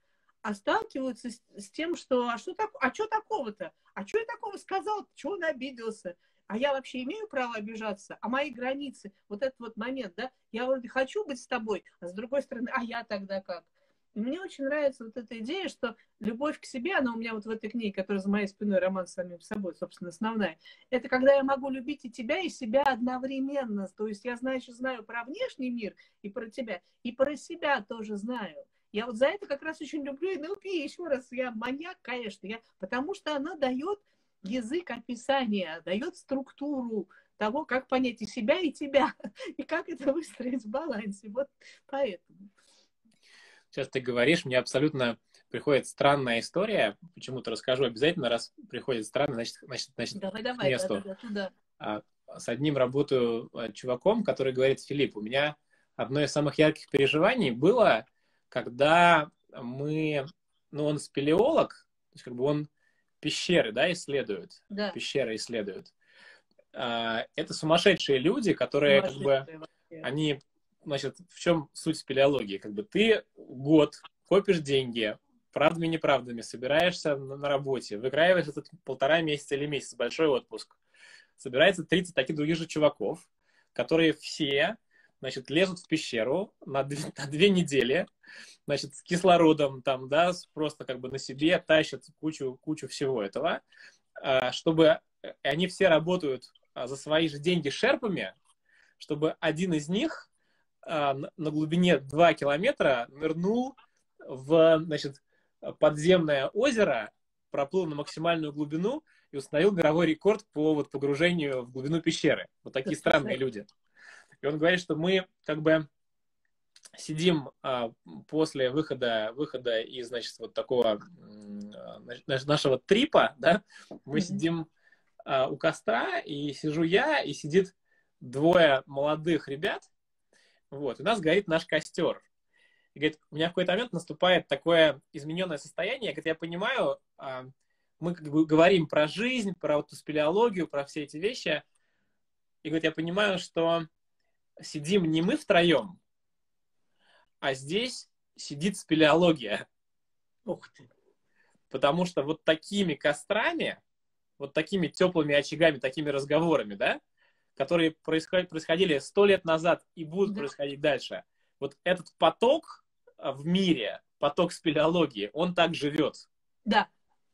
а сталкиваются с тем, что а что такого-то? А что я такого сказал? Чего он обиделся? А я вообще имею право обижаться? А мои границы? Вот этот вот момент, да? Я вроде хочу быть с тобой, а с другой стороны, а я тогда как? И мне очень нравится вот эта идея, что любовь к себе, она у меня вот в этой книге, которая за моей спиной «Роман с самим собой», собственно, основная, это когда я могу любить и тебя, и себя одновременно. То есть я, значит, знаю про внешний мир и про тебя, и про себя тоже знаю. Я вот за это как раз очень люблю НЛП. Еще раз, я маньяк, конечно, потому что она дает язык описания, дает структуру того, как понять и себя, и тебя, и как это выстроить в балансе. Вот поэтому. Сейчас ты говоришь, мне абсолютно приходит странная история. Почему-то расскажу обязательно, раз приходит странная, значит Давай, к месту. туда. С одним работаю чуваком, который говорит: Филипп, у меня одно из самых ярких переживаний было, когда он спелеолог, то есть как бы он пещеры, да, исследует, да. пещеры исследует. Это сумасшедшие люди, которые как бы, они, значит, в чем суть спелеологии? Как бы ты год копишь деньги, правдами и неправдами, собираешься на работе, выиграешь этот 1,5 месяца или месяц, большой отпуск. Собирается 30 таких других же чуваков, которые все, значит, лезут в пещеру на 2 недели, значит, с кислородом там, да, просто как бы на себе тащат кучу всего этого, чтобы они все работают за свои же деньги шерпами, чтобы один из них на глубине 2 километра нырнул в, значит, подземное озеро, проплыл на максимальную глубину и установил мировой рекорд по вот погружению в глубину пещеры. Вот такие странные люди. И он говорит, что мы как бы сидим после выхода из, значит, вот такого нашего трипа, да, мы сидим у костра, и сижу я, и сидит 2 молодых ребят, вот, и у нас горит наш костер. И говорит, у меня в какой-то момент наступает такое измененное состояние, как я понимаю, мы как бы говорим про жизнь, про вот спелеологию, про все эти вещи, и говорит, я понимаю, что сидим не мы втроем, а здесь сидит спелеология. Ух ты. Потому что вот такими кострами, вот такими теплыми очагами, такими разговорами, да, которые происходили 100 лет назад и будут происходить дальше, вот этот поток в мире, поток спелеологии, он так живет. Да.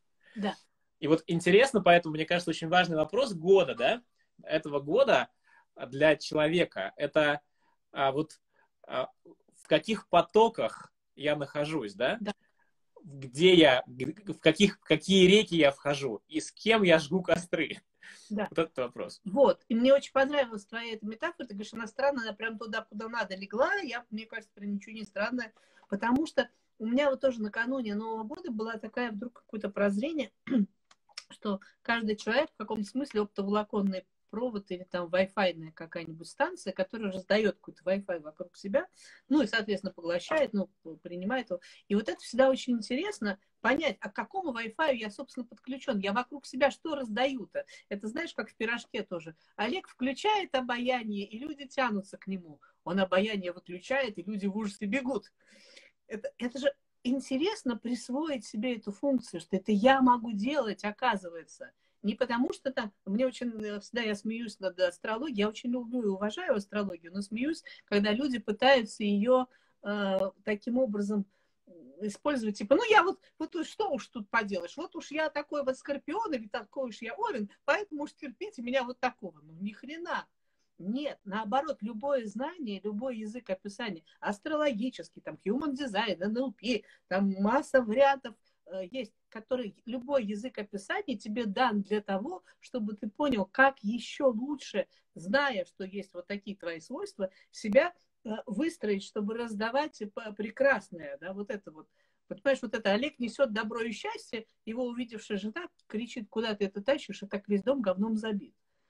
И вот интересно, поэтому, мне кажется, очень важный вопрос года, да, этого года для человека, это вот в каких потоках я нахожусь, да? Где я, в какие реки я вхожу и с кем я жгу костры. Да. Вот этот вопрос. Вот. И мне очень понравилась твоя эта метафора. Ты говоришь, она странная, она прям туда, куда надо легла. Мне кажется, прям ничего не странное. Потому что у меня вот тоже накануне Нового года была такая вдруг какое-то прозрение, что каждый человек в каком-то смысле оптоволоконный провод или там Wi-Fi какая-нибудь станция, которая раздает какой-то Wi-Fi вокруг себя, ну и, соответственно, поглощает, ну, принимает его. И вот это всегда очень интересно понять, а к какому Wi-Fi я, собственно, подключен. Я вокруг себя что раздаю-то? Это, знаешь, как в пирожке тоже. Олег включает обаяние, и люди тянутся к нему. Он обаяние выключает, и люди в ужасе бегут. Это же интересно присвоить себе эту функцию, что это я могу делать, оказывается. Не потому что там, мне очень, всегда я смеюсь над астрологией, я очень люблю и уважаю астрологию, но смеюсь, когда люди пытаются ее таким образом использовать, типа, ну я вот что уж тут поделаешь, вот уж я такой вот скорпион или такой уж я овен, поэтому уж терпите меня вот такого. Ну ни хрена. Нет, наоборот, любое знание, любой язык описания, астрологический, там, human design, NLP, там масса вариантов есть, который любой язык описания тебе дан для того, чтобы ты понял, как еще лучше, зная, что есть вот такие твои свойства, себя выстроить, чтобы раздавать прекрасное, да, вот это вот. Понимаешь, вот это Олег несет добро и счастье, его увидевшая жена кричит, куда ты это тащишь, и так весь дом говном забит.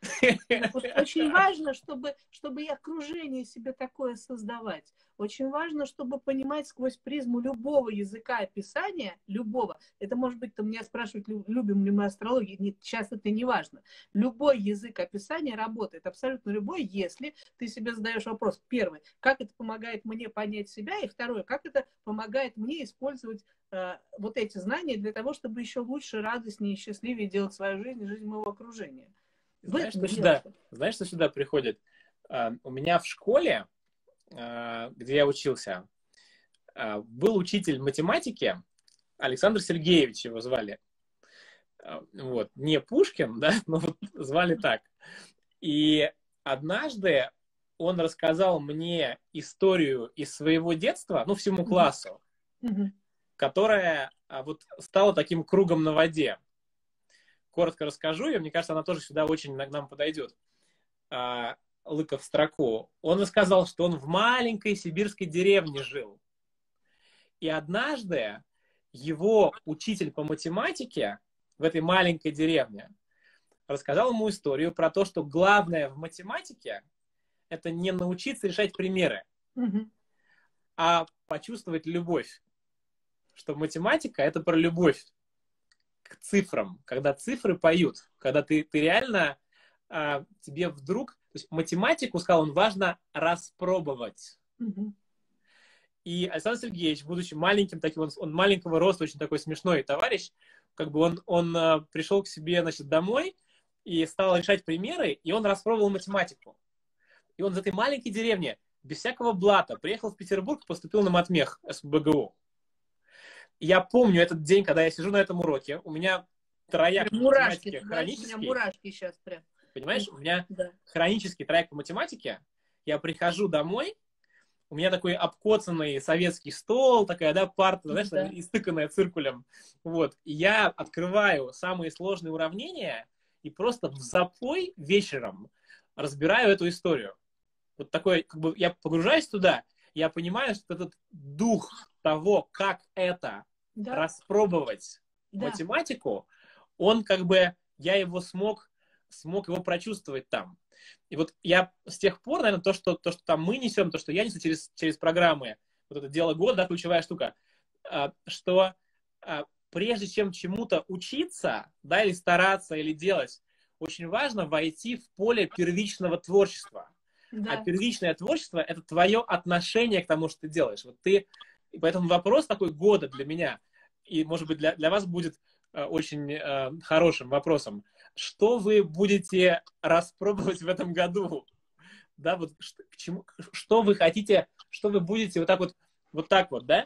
Вот очень важно, чтобы и окружение себе такое создавать. Очень важно, чтобы понимать сквозь призму любого языка описания, любого. Это может быть, там меня спрашивают, любим ли мы астрологию. Нет, сейчас это не важно. Любой язык описания работает, абсолютно любой, если ты себе задаешь вопрос. Первый, как это помогает мне понять себя? И второе, как это помогает мне использовать вот эти знания для того, чтобы еще лучше, радостнее и счастливее делать свою жизнь и жизнь моего окружения. Знаешь, что сюда приходит? У меня в школе, где я учился, был учитель математики, Александр Сергеевич его звали. Вот. Не Пушкин, да, но вот звали так. И однажды он рассказал мне историю из своего детства, ну, всему классу, которая вот стала таким кругом на воде. Коротко расскажу ее, мне кажется, она тоже сюда очень к нам подойдет. Лыков в строку. Он рассказал, что он в маленькой сибирской деревне жил. И однажды его учитель по математике в этой маленькой деревне рассказал ему историю про то, что главное в математике — это не научиться решать примеры, а почувствовать любовь. Что математика — это про любовь к цифрам, когда цифры поют, когда ты реально тебе вдруг... То есть математику, сказал он, важно распробовать. И Александр Сергеевич, будучи маленьким, таким, он маленького роста, очень такой смешной товарищ, как бы он пришел к себе, значит, домой и стал решать примеры, и он распробовал математику. И он из этой маленькой деревни, без всякого блата, приехал в Петербург и поступил на матмех СПбГУ. Я помню этот день, когда я сижу на этом уроке, у меня трояк по математике хронический. У меня мурашки сейчас прям. Понимаешь, у меня хронический трояк по математике. Я прихожу домой, у меня такой обкоцанный советский стол, такая, да, парта, знаешь, истыканная циркулем. Вот. И я открываю самые сложные уравнения и просто в запой вечером разбираю эту историю. Вот такой, как бы, я погружаюсь туда, я понимаю, что этот дух того, как это распробовать математику, он как бы, я его смог его прочувствовать там. И вот я с тех пор, наверное, то, что там мы несем, то, что я несу через программы, вот это дело года, да, ключевая штука, что прежде чем чему-то учиться, да, или стараться, или делать, очень важно войти в поле первичного творчества. А первичное творчество — это твое отношение к тому, что ты делаешь. Вот ты... И поэтому вопрос такой года для меня, и, может быть, для вас будет очень хорошим вопросом. Что вы будете распробовать в этом году? Да, вот что вы хотите, что вы будете вот так вот, да?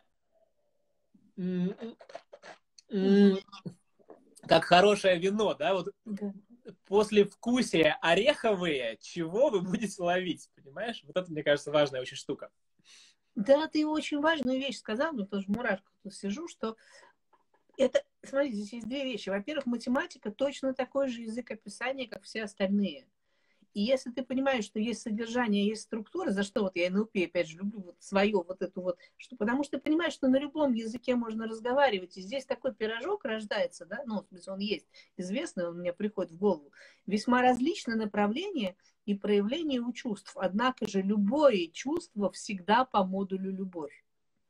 Как хорошее вино, да, вот послевкусие ореховые, чего вы будете ловить, понимаешь? Вот это, мне кажется, важная очень штука. Да, ты очень важную вещь сказал, но тоже в мурашках тут сижу, что это, смотрите, здесь есть две вещи. Во-первых, математика точно такой же язык описания, как все остальные. И если ты понимаешь, что есть содержание, есть структура, за что вот я НЛП, опять же, люблю вот свое вот эту вот, что, потому что ты понимаешь, что на любом языке можно разговаривать, и здесь такой пирожок рождается, да, ну, в смысле, он есть известный, он мне приходит в голову, весьма различные направления и проявления у чувств, однако же любое чувство всегда по модулю любовь.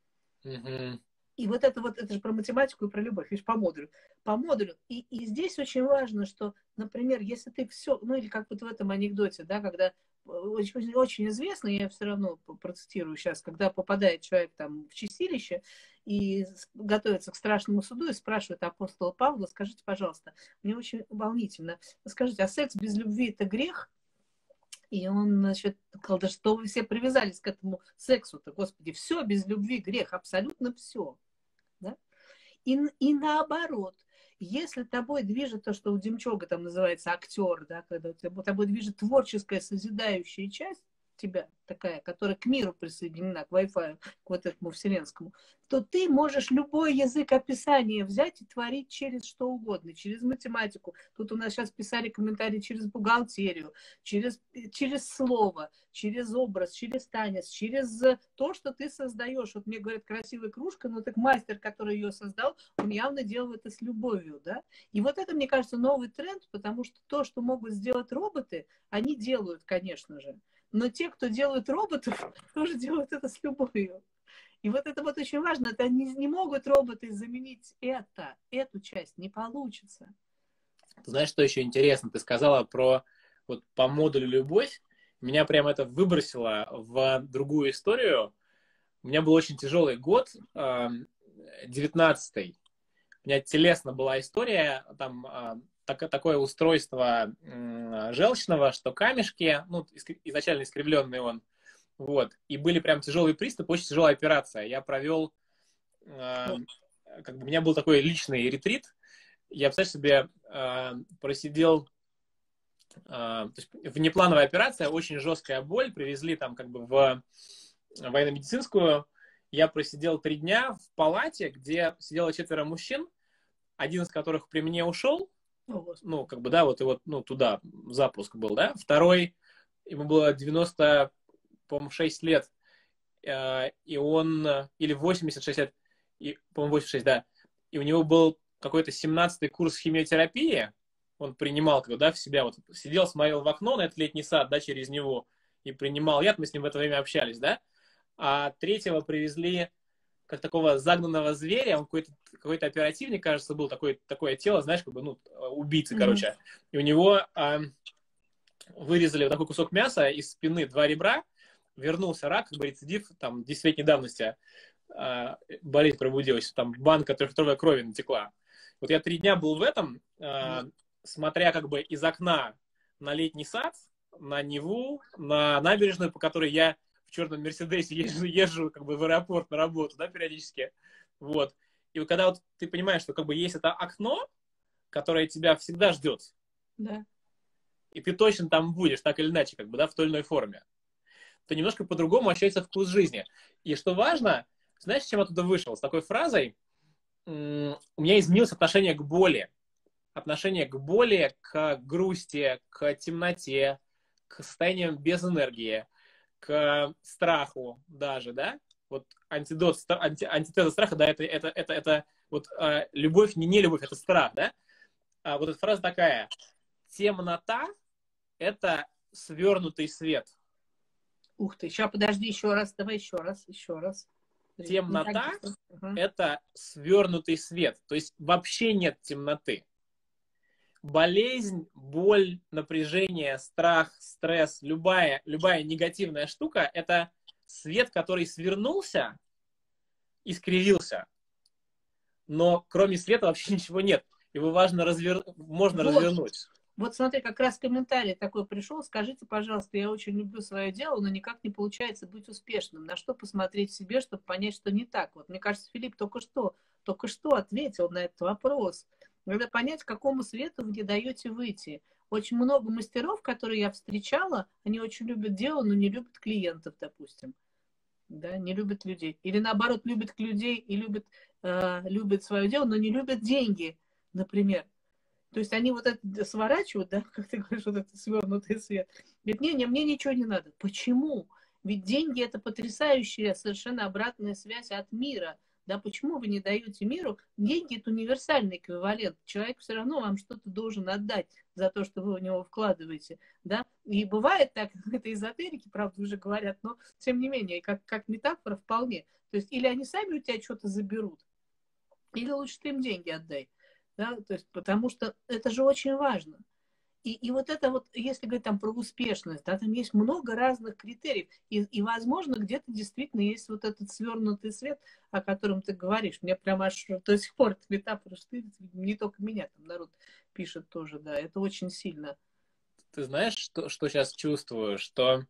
И вот это же про математику и про любовь, видишь, по модулю. По модулю. И здесь очень важно, что, например, если ты все, ну или как вот в этом анекдоте, да, когда очень, очень известно, я все равно процитирую сейчас, когда попадает человек там в чистилище и готовится к страшному суду и спрашивает апостола Павла, скажите, пожалуйста, мне очень волнительно, скажите, а секс без любви — это грех? И он, значит, сказал, да что вы все привязались к этому сексу-то, Господи, все без любви грех, абсолютно все. Да? И наоборот, если тобой движет то, что у Демчога там называется актер, да, когда тобой движет творческая, созидающая часть, тебя такая, которая к миру присоединена, к Wi-Fi, к вот этому вселенскому, то ты можешь любой язык описания взять и творить через что угодно, через математику. Тут у нас сейчас писали комментарии через бухгалтерию, через слово, через образ, через танец, через то, что ты создаешь. Вот мне говорят, красивая кружка, но так мастер, который ее создал, он явно делал это с любовью, да. И вот это, мне кажется, новый тренд, потому что то, что могут сделать роботы, они делают, конечно же. Но те, кто делают роботов, тоже делают это с любовью. И вот это вот очень важно. Это не могут роботы заменить эту часть. Не получится. Ты знаешь, что еще интересно? Ты сказала про вот по модулю «Любовь». Меня прямо это выбросило в другую историю. У меня был очень тяжелый год, 19-й. У меня телесно была история, там такое устройство желчного, что камешки, ну, изначально искривленный он, вот, и были прям тяжелые приступы, очень тяжелая операция. Я провел, как бы у меня был такой личный ретрит, я, представляешь себе, просидел, то есть внеплановая операция, очень жесткая боль, привезли там как бы в военно-медицинскую, я просидел 3 дня в палате, где сидело 4 мужчин, один из которых при мне ушел, ну, как бы, да, вот и вот, ну, туда запуск был, да, второй, ему было 90, по-моему, 6 лет, и он, или 86 лет, по-моему, 86, да, и у него был какой-то 17-й курс химиотерапии, он принимал, когда, в себя, вот, сидел, смотрел в окно на этот летний сад, да, через него, и принимал яд, мы с ним в это время общались, да, а третьего привезли как такого загнанного зверя, он какой-то оперативник, кажется, был, такое тело, знаешь, как бы, ну, убийцы, короче. И у него вырезали вот такой кусок мяса из спины, 2 ребра, вернулся рак, как бы рецидив, там, 10-летней давности, болезнь пробудилась, там, банка 3-литровой крови натекла. Вот я 3 дня был в этом, смотря как бы из окна на летний сад, на Неву, на набережную, по которой я в черном Мерседесе езжу как бы в аэропорт на работу, да, периодически. Вот. И когда вот ты понимаешь, что как бы есть это окно, которое тебя всегда ждет, да, и ты точно там будешь, так или иначе, как бы, да, в той или иной форме, то немножко по-другому ощущается вкус жизни. И что важно, знаешь, с чем я оттуда вышел? С такой фразой: у меня изменилось отношение к боли. Отношение к боли, к грусти, к темноте, к состояниям без энергии, к страху даже, да? Вот антитеза страха, да, это вот любовь, не любовь, это страх, да? А вот эта фраза такая: темнота — это свернутый свет. Ух ты, сейчас подожди, еще раз, давай еще раз. Темнота — это свернутый свет, то есть вообще нет темноты. Болезнь, боль, напряжение, страх, стресс, любая негативная штука — это свет, который свернулся, искривился. Но кроме света вообще ничего нет. Его можно развернуть. Вот смотри, как раз комментарий такой пришел. Скажите, пожалуйста, я очень люблю свое дело, но никак не получается быть успешным. На что посмотреть в себе, чтобы понять, что не так? Вот мне кажется, Филипп только что ответил на этот вопрос. Надо понять, к какому свету вы не даете выйти. Очень много мастеров, которые я встречала, они очень любят дело, но не любят клиентов, допустим. Да, не любят людей. Или наоборот, любят людей и любят свое дело, но не любят деньги, например. То есть они вот это сворачивают, да, как ты говоришь, вот этот свернутый свет. Говорят, мне ничего не надо. Почему? Ведь деньги — это потрясающая совершенно обратная связь от мира. Да, почему вы не даете миру? Деньги — это универсальный эквивалент. Человек все равно вам что-то должен отдать за то, что вы в него вкладываете. Да? И бывает так, это эзотерики, правда, уже говорят, но тем не менее, как метафора вполне. То есть или они сами у тебя что-то заберут, или лучше ты им деньги отдай. Да? То есть, потому что это же очень важно. И вот это вот, если говорить там про успешность, да, там есть много разных критериев. И возможно, где-то действительно есть вот этот свернутый свет, о котором ты говоришь. Мне прям аж до сих пор эта метафора штырит. Не только меня, там народ пишет тоже, да. Это очень сильно. Ты знаешь, что сейчас чувствую? Что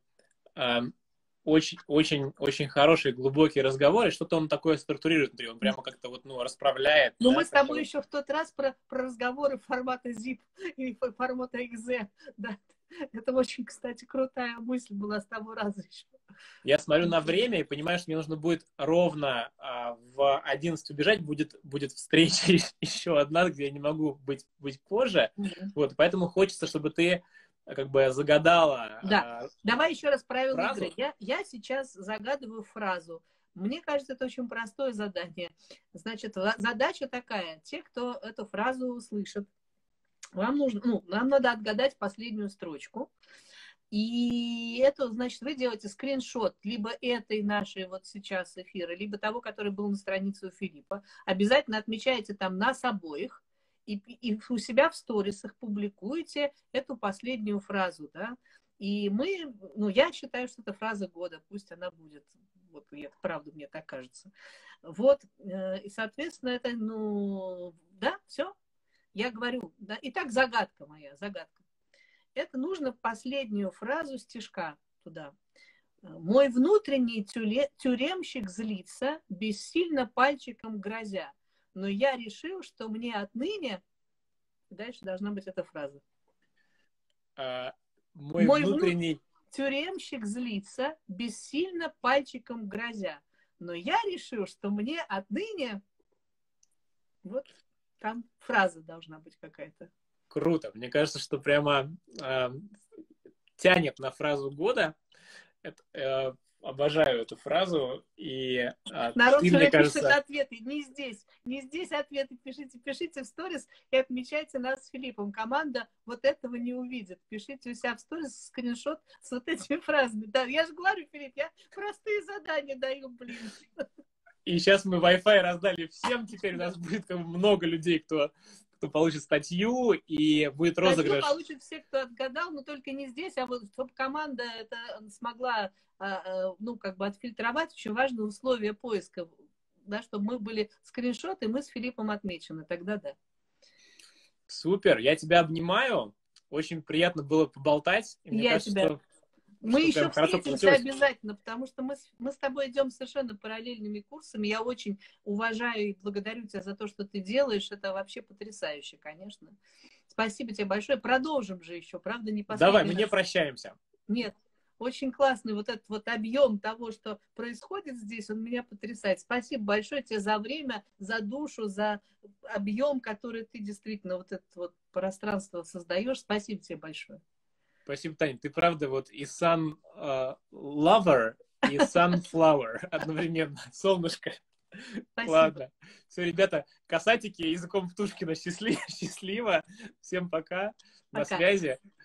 очень хороший, глубокий разговор, и что-то он такое структурирует внутри, он прямо как-то вот, ну, расправляет. Ну, да, мы с тобой еще в тот раз про разговоры формата ZIP и формата XZ, да, Это очень, кстати, крутая мысль была с того раза еще. Я смотрю на время и понимаю, что мне нужно будет ровно в 11 убежать, будет встреча еще одна, где я не могу быть позже. Вот, поэтому хочется, чтобы ты как бы загадала Да. Давай еще раз правила фразу. игры. Я сейчас загадываю фразу. Мне кажется, это очень простое задание. Значит, задача такая. Те, кто эту фразу услышит, нам надо отгадать последнюю строчку. И это, значит, вы делаете скриншот либо этой нашей вот сейчас эфира, либо того, который был на странице у Филиппа. Обязательно отмечаете там нас обоих и у себя в сторисах публикуете эту последнюю фразу, да. И я считаю, что это фраза года, пусть она будет. Вот, это правда, мне так кажется. Вот, и, соответственно, это, да, все. Я говорю, да. Итак, загадка моя, загадка. Это нужно последнюю фразу стишка туда. Мой внутренний тюремщик злится, бессильно пальчиком грозя. Но я решил, что мне отныне... Дальше должна быть эта фраза. Мой внутренний... Тюремщик злится, бессильно пальчиком грозя. Но я решил, что мне отныне... Вот там фраза должна быть какая-то. Круто. Мне кажется, что прямо тянет на фразу года. Обожаю эту фразу. И народ ты, уже мне пишет кажется... ответы. Не здесь ответы пишите. Пишите в сторис и отмечайте нас с Филиппом. Команда вот этого не увидит. Пишите у себя в сторис скриншот с вот этими фразами. Да, я же говорю, Филипп, я простые задания даю, блин. И сейчас мы Wi-Fi раздали всем. Теперь у нас будет много людей, кто получит статью, и будет розыгрыш. Статью получат все, кто отгадал, но только не здесь, а вот чтобы команда это смогла, отфильтровать. Очень важное условие поиска, да, чтобы мы были скриншоты, мы с Филиппом отмечены, тогда да. Супер, я тебя обнимаю. Очень приятно было поболтать. И мне кажется, тебя. Мы еще встретимся обязательно, потому что мы с тобой идем совершенно параллельными курсами. Я очень уважаю и благодарю тебя за то, что ты делаешь. Это вообще потрясающе, конечно. Спасибо тебе большое. Продолжим же еще, правда, не последний Давай, мы раз. не прощаемся. Нет, очень классный вот этот вот объем того, что происходит здесь, он меня потрясает. Спасибо большое тебе за время, за душу, за объем, который ты действительно вот это вот пространство создаешь. Спасибо тебе большое. Спасибо, Таня. Ты правда вот и sun-lover, и sunflower одновременно. Солнышко. Спасибо. Ладно. Все, ребята, касатики языком Птушкина счастливо. Всем пока. На связи.